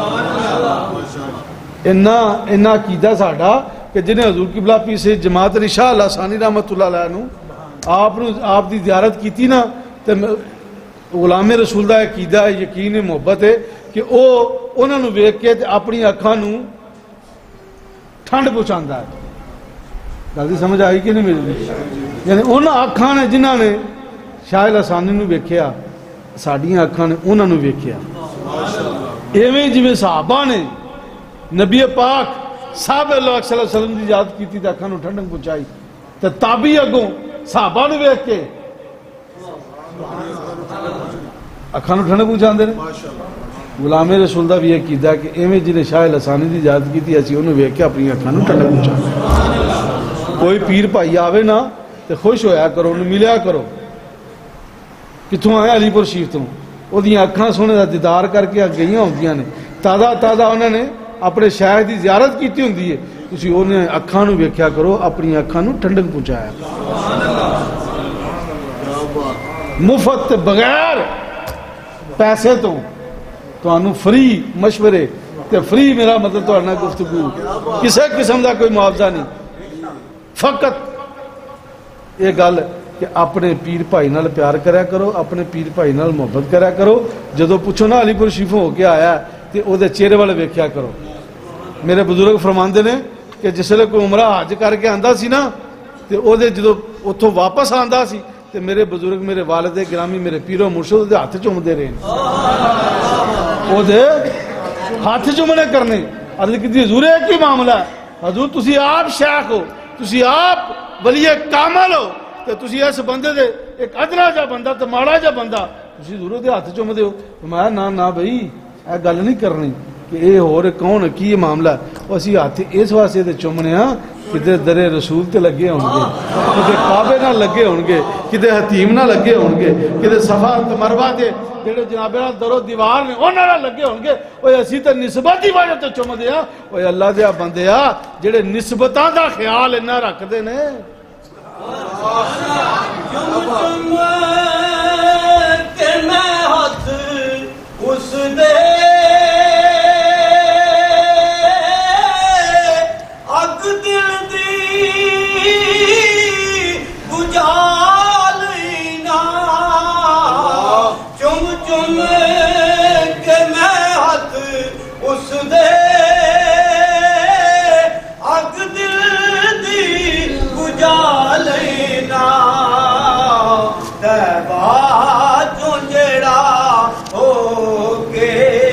اینا اینا عقیدہ ساڈا کہ جنہیں حضور قبلہ پیر سید جماعت علی شاہ لسانی رحمۃ اللہ علیہ نو آپ نو آپ دی زیارت کیتی نا تے غلام رسول دا عقیدہ ہے یقین ہے محبت ہے کہ او انہاں نو ویکھ کے اپنی اکھاں نو ٹھنڈ پہنچاندا ہے. گل دی سمجھ آئی کہ نہیں میری؟ یعنی انہاں اکھاں نے جنہاں نے شاہ لسانی نو ویکھیا ساڈیاں اکھاں نے انہاں نو ویکھیا. ایویں جویں صحابہ نے نبی پاک صحابہ اللہ صلی اللہ علیہ وسلم دی یاد کیتی تے اکھاں نو ٹھنڈک پہنچائی تے تابعی اگوں صحابہ نو ویکھ کے اکھاں نو ٹھنڈک پہنچاندے نے. غلام رسول دا بھی یہ عقیدہ کہ ایویں جنہیں شاہ لسانی دی یاد کیتی اسی انہوں ویکھ کے اپنی اکھاں نو ٹھنڈک پہنچاندے. کوئی پیر بھائی آوے نا تے خوش ہویا کرو انہوں ملیا کرو. کتھوں آئے علی پور شریف تو وہ دیاں اکھاں سونے دا دیدار کر کے گئیاں ہوندیاں نے تازہ تازہ انہوں نے اپنے شاہ دی زیارت کیتی ہوندی ہے تسی انہیں اکھاں نو ویکھیا کرو اپنی اکھاں نو ٹھنڈک پہنچایا مفت بغیر پیسے تو تو انہوں فری مشورے تے فری میرا مطلب تو انہوں گفتگو کسے قسم دا کوئی معاوضہ نہیں فقط یہ گل کہ اپنے پیر بھائی نال پیار کریا کرو اپنے پیر بھائی نال محبت کریا کرو. جدو پوچھو نا علی پور شریف ہو کے آیا تے او دے چہرے والے ویکھیا کرو. میرے بزرگ فرماندے نے کہ جس لے کوئی عمرہ حج کر کے آندا سی نا تے او دے جدو اتھوں واپس آندا سی تے میرے بزرگ میرے والد گرامی میرے پیرو مرشد دے ہاتھ چومدے رہے او دے ہاتھ چومنے کرنے. عرض کیتی حضور یہ کی معاملہ ہے؟ حضور تسی آپ شیخ ہو تسی آپ ولی کامل ہو تے تسی اس بندے دے ایک ادنا جا بندہ تے ماڑا جا بندہ تسی حضور دے ہاتھ چومدے ہو. میں نا نا بھائی اے گل نہیں کرنی کہ اے ہور کون کی معاملہ ہے. اسی ہاتھ اس واسطے تے چومنے ہاں کدے در رسول تے لگے ہون گے کدے کعبے نہ لگے ہون گے کدے حتیم نہ لگے ہون گے کدے صفا تے مروہ دے جڑے جناب نال درو دیوار نے انہاں نال لگے ہون گے. اوے اسی تے نسبت دی وجہ تے چومدے ہاں. اوے اللہ دے بندیا جڑے نسبتاں دا خیال انہاں رکھدے نے کہ میں ہاتھ اس دے اگ دل دی بجال نا چم چم کہ میں ہاتھ اس دے اگ دل دی بجال نا تیبا چون جڑا ہو کے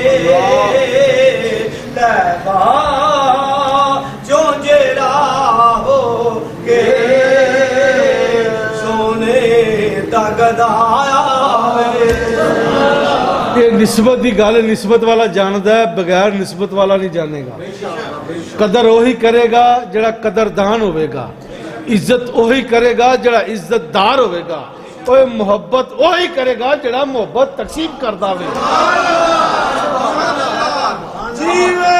تیبا چون جڑا ہو کے سونے دا گدایا. یہ نسبت دی گل نسبت والا جاندا ہے بغیر نسبت والا نہیں جانے گا. قدر وہی کرے گا جڑا قدردان ہوئے گا عزت وہی کرے گا جڑا عزت دار ہوئے گا اور محبت وہی کرے گا جڑا محبت تقسیم کردا ہوئے. جیوے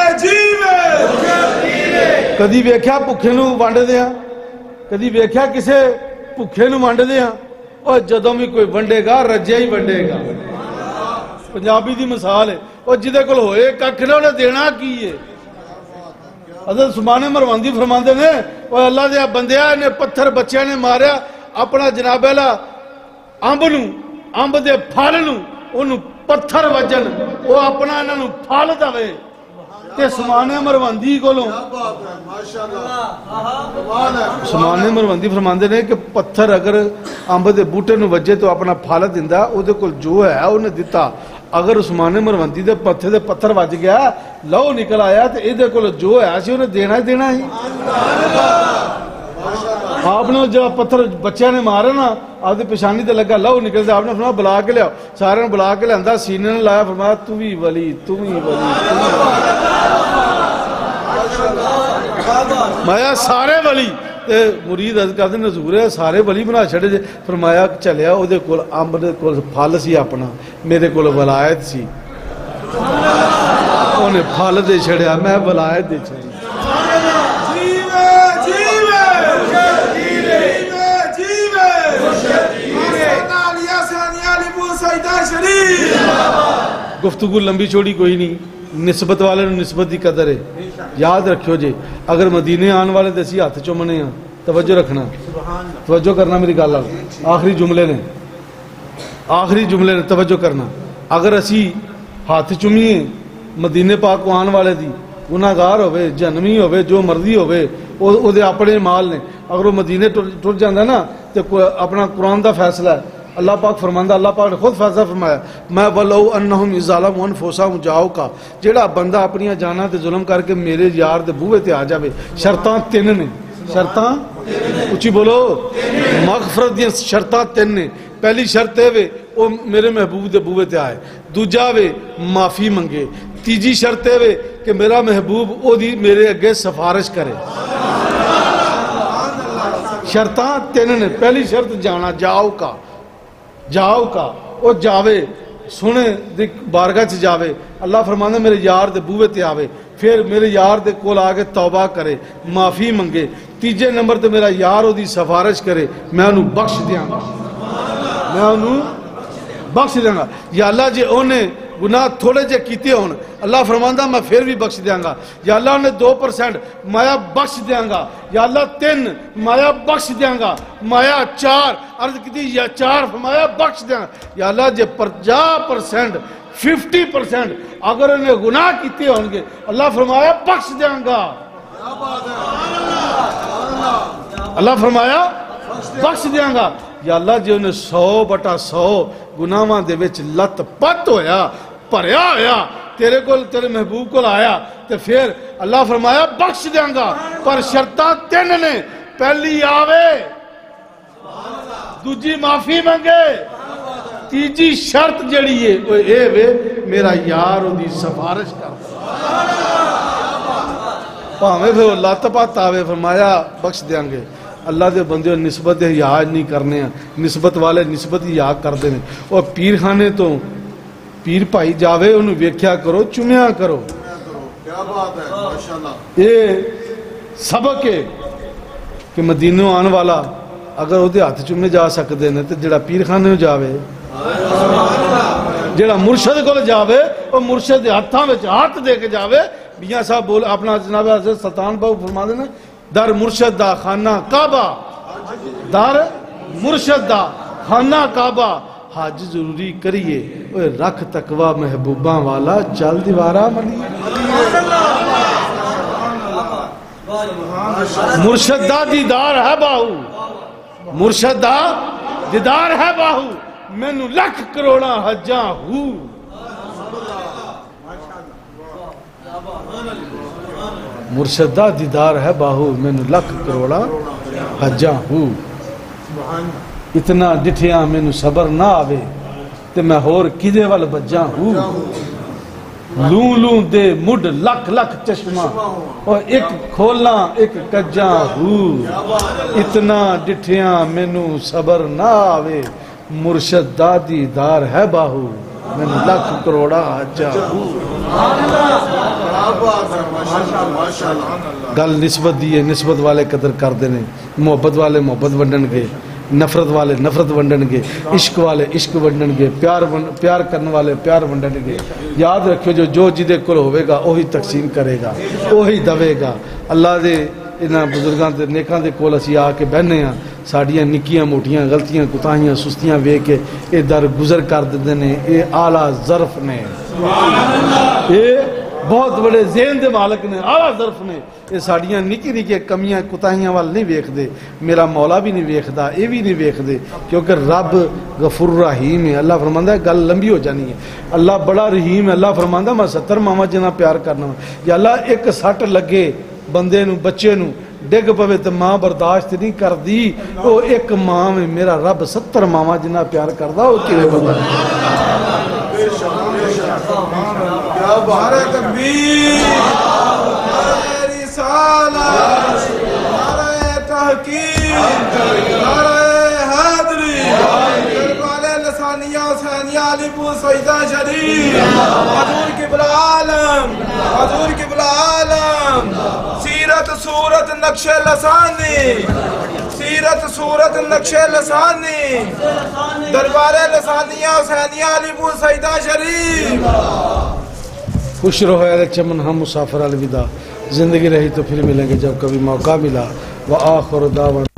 جیوے کدی ویکھیا بھکھے نو ونڈ دیاں کدی ویکھیا کسے بھکھے نو ونڈ دیاں اور جدوں بھی کوئی ونڈے گا رجیا ہی ونڈے گا. پنجابی دی مثال ہے اور جدے کول ہوئے ککھ نہ انہیں دینا کی ہے. حضرت عثمان مروندی فرماندے نے اور اللہ دے بندیا نے پتھر بچے نے ماریا اپنا جناب اللہ امب نو امب دے پھل نو انہوں پتھر وجن وہ اپنا انہوں نو پھل دے تے عثمان مروندی کولوں عثمان مروندی فرماندے نے کہ پتھر اگر امب دے بوٹے نو وجے تو اپنا پھل دیندا او دے کول جو ہے انہیں دیتا. اگر عثمان مروندی دے پتھر دے پتھر وج گیا لو نکل آیا تو یہ کول جو ہے اسی انہیں دینا ہی دینا ہی. آپ نے جب پتھر بچے نے مارا نا آپ نے پیشانی تے لگا لو نکل دیا آپ نے فرمایا بلا کے لیا سارے نے بلا کے لیا سینے نے لایا فرمایا تو بھی ولی تو بھی ولی میں سارے ولی تے مرید عرض کردے نے حضور ہے سارے ولی بنا چھڑے جے. فرمایا چلیا او دے کول امب دے کول پھل سی اپنا, میرے کول ولایت سی, اونے پھل دے چھڑیا, میں ولایت دے چھڑی. گفتگو لمبی چوڑی کوئی نہیں, نسبت والے نو نسبت دی قدر ہے. یاد رکھو جے اگر مدینے آن والے دسی ہاتھ چومنے ہیں, توجہ رکھنا, توجہ کرنا میری گل. آخری جملے نے آخری جملے نے توجہ کرنا. اگر اسی ہاتھ چومیے مدینے پاک کو آن والے دی, گناہگار ہوئے جہنمی ہوئے جو مرضی ہوئے, او دے اپنے مال نے. اگر وہ مدینے ٹر جاندہ نا تو اپنا قرآن دا فیصلہ ہے. اللہ پاک فرماندہ, اللہ پاک نے خود فیصلہ فرمایا, میں وَلَوْ أَنَّهُمْ ظَالَمُوا أَنفُسَهُمْ جَاؤُكَ. جیڑا بندہ اپنی جاناں تے ظلم کر کے میرے یار دے بوئے تے آ جاوے. شرطاں تین نے, شرطاں اچھی بولو, مغفرت دیا شرطاں تین نے. پہلی شرط ہے وے وہ میرے محبوب دے بوئے تے آئے, دوجا وے معافی منگے, تیجی شرط ہے وے کہ میرا محبوب او دی میرے اگے سفارش کرے. شرطاں تین نے. پہلی شرط جانا, جاؤ کا جاؤ کا او جاوے, سنے دی بارگاہ چ جاوے. اللہ فرماندہ میرے یار دے بوئے تے آوے, پھر میرے یار دے کول آگے توبہ کرے, معافی منگے. تیجے نمبر تے میرا یار او دی سفارش کرے, میں انہوں بخش دیاں گا, میں انہوں بخش دیاں گا. یا اللہ جے انہیں گناہ تھوڑے جے کیتے ہون, اللہ فرماندہ میں پھر بھی بخش دیاں گا. یا اللہ نے دو پرسنٹ مایا بخش دیاں گا. یا اللہ تین مایا بخش دیاں گا. مایا چار عرض کی یا چار فرمایا بخش دیاں گا. یا اللہ جے پرجا پرسنٹ ففٹی پرسنٹ اگر انہیں گناہ کیتے ہوں گے, اللہ فرمایا بخش دیاں گا. اللہ فرمایا بخش دیاں گا. یا اللہ جی انہیں سو بٹا سو گناہاں دے وچ لت پت ہویا, پریا ہویا, تیرے کو تیرے محبوب کو آیا, تو پھر اللہ فرمایا بخش دیاں گا. پر شرطاں تین نے, پہلی آوے, دوجی معافی منگے, تیجی شرط جڑی ہے وہ اے وے میرا یار او دی سفارش کر. پاہمیں پھر اللہ تپات آوے, فرمایا بخش دیاں گے. اللہ دے بندے نسبت حیاج نہیں کرنے ہیں, نسبت والے نسبت حیاج کر دینے. اور پیر خانے تو پیر بھائی جاوے انہوں ویکھیا کرو, چمیا کرو. کیا بات ہے, ماشاءاللہ. یہ سبق ہے کہ مدینوں آن والا اگر وہ ہاتھ چومنے جا سکتے ہیں تو جڑا پیر خانے جاوے, جڑا مرشد کو جاوے وہ مرشد ہاتھاں وچ ہاتھ دے کے جاوے. میاں صاحب بول اپنا جناب حضرت سلطان بابو فرما دینا, در مرشد دا خانہ کعبہ, در مرشد دا خانہ کعبہ, حج ضروری کریے, اوہ رکھ تقوی محبوباں والا, چل دیوارہ منی. مرشد دا دیدار ہے باہو, مرشد دا دیدار ہے باہو, میں نو لکھ کروڑا حجاں ہوں. مرشد دا دیدار ہے باہو, میں نو لکھ کروڑا حجاں ہوں. اتنا ڈٹھیاں میں نو صبر نہ آوے, تے میں ہور کدے وال بجاں ہوں. لوں لوں دے مڈ لکھ لکھ چشمہ, اور ایک کھولا ایک کجاں ہوں. اتنا ڈٹھیاں میں نو صبر نہ آوے, مرشد دا دیدار ہے باہو, میں نو لکھ کروڑا حجاں ہوں. گل نسبت دی ہے, نسبت والے قدر کر دینے, محبت والے محبت ونڈن گے, نفرت والے نفرت ونڈن گے, عشق والے عشق ونڈن گے, پیار پیار کرنے والے پیار ونڈن گے. یاد رکھو جو جو جدے کل ہوئے گا وہی تقسیم کرے گا, وہی دوے گا. اللہ دے انہاں بزرگاں دے نیکاں دے کول اسی آ کے بہنے ہاں, ساڑیاں نکیاں موٹیاں غلطیاں کتاہیاں سستیاں وے کے اے در گزر کر دیندے نے. اے اعلیٰ ظرف نے, اے بہت بڑے ذہن دے مالک نے, اعلیٰ ظرف نے. یہ ساڑیاں نکی نکی کمیاں کتاہیاں وال نہیں ویکھ دے, میرا مولا بھی نہیں ویکھ دا, اے بھی نہیں ویکھ دے, کیونکہ رب غفور رحیم ہے. اللہ فرماندہ ہے گل لمبی ہو جانی ہے, اللہ بڑا رحیم ہے. اللہ فرماندہ میں ستر ماما جنہ پیار کرنا. یا اللہ ایک سٹ لگے بندے نو بچے نو ڈگ پوے تو ماں برداشت نہیں کر دی, وہ ایک ماں میں میرا رب ستر ماما جنہ پیار کردا, وہ کیویں بندہ. کیا بات ہے, تکبیر, نعرہ رسالت, نعرہ تحقیق. علی پور سجدہ شریف حضور قبلہ عالم حضور قبلہ عالم سیرت صورت نقش لسانی سیرت صورت نقش لسانی دربار لسانیہ حسینیہ علی پور سجدہ شریف خوش رہو اہل چمن ہم مسافر الوداع زندگی رہی تو پھر ملیں گے جب کبھی موقع ملا وآخر دعوانا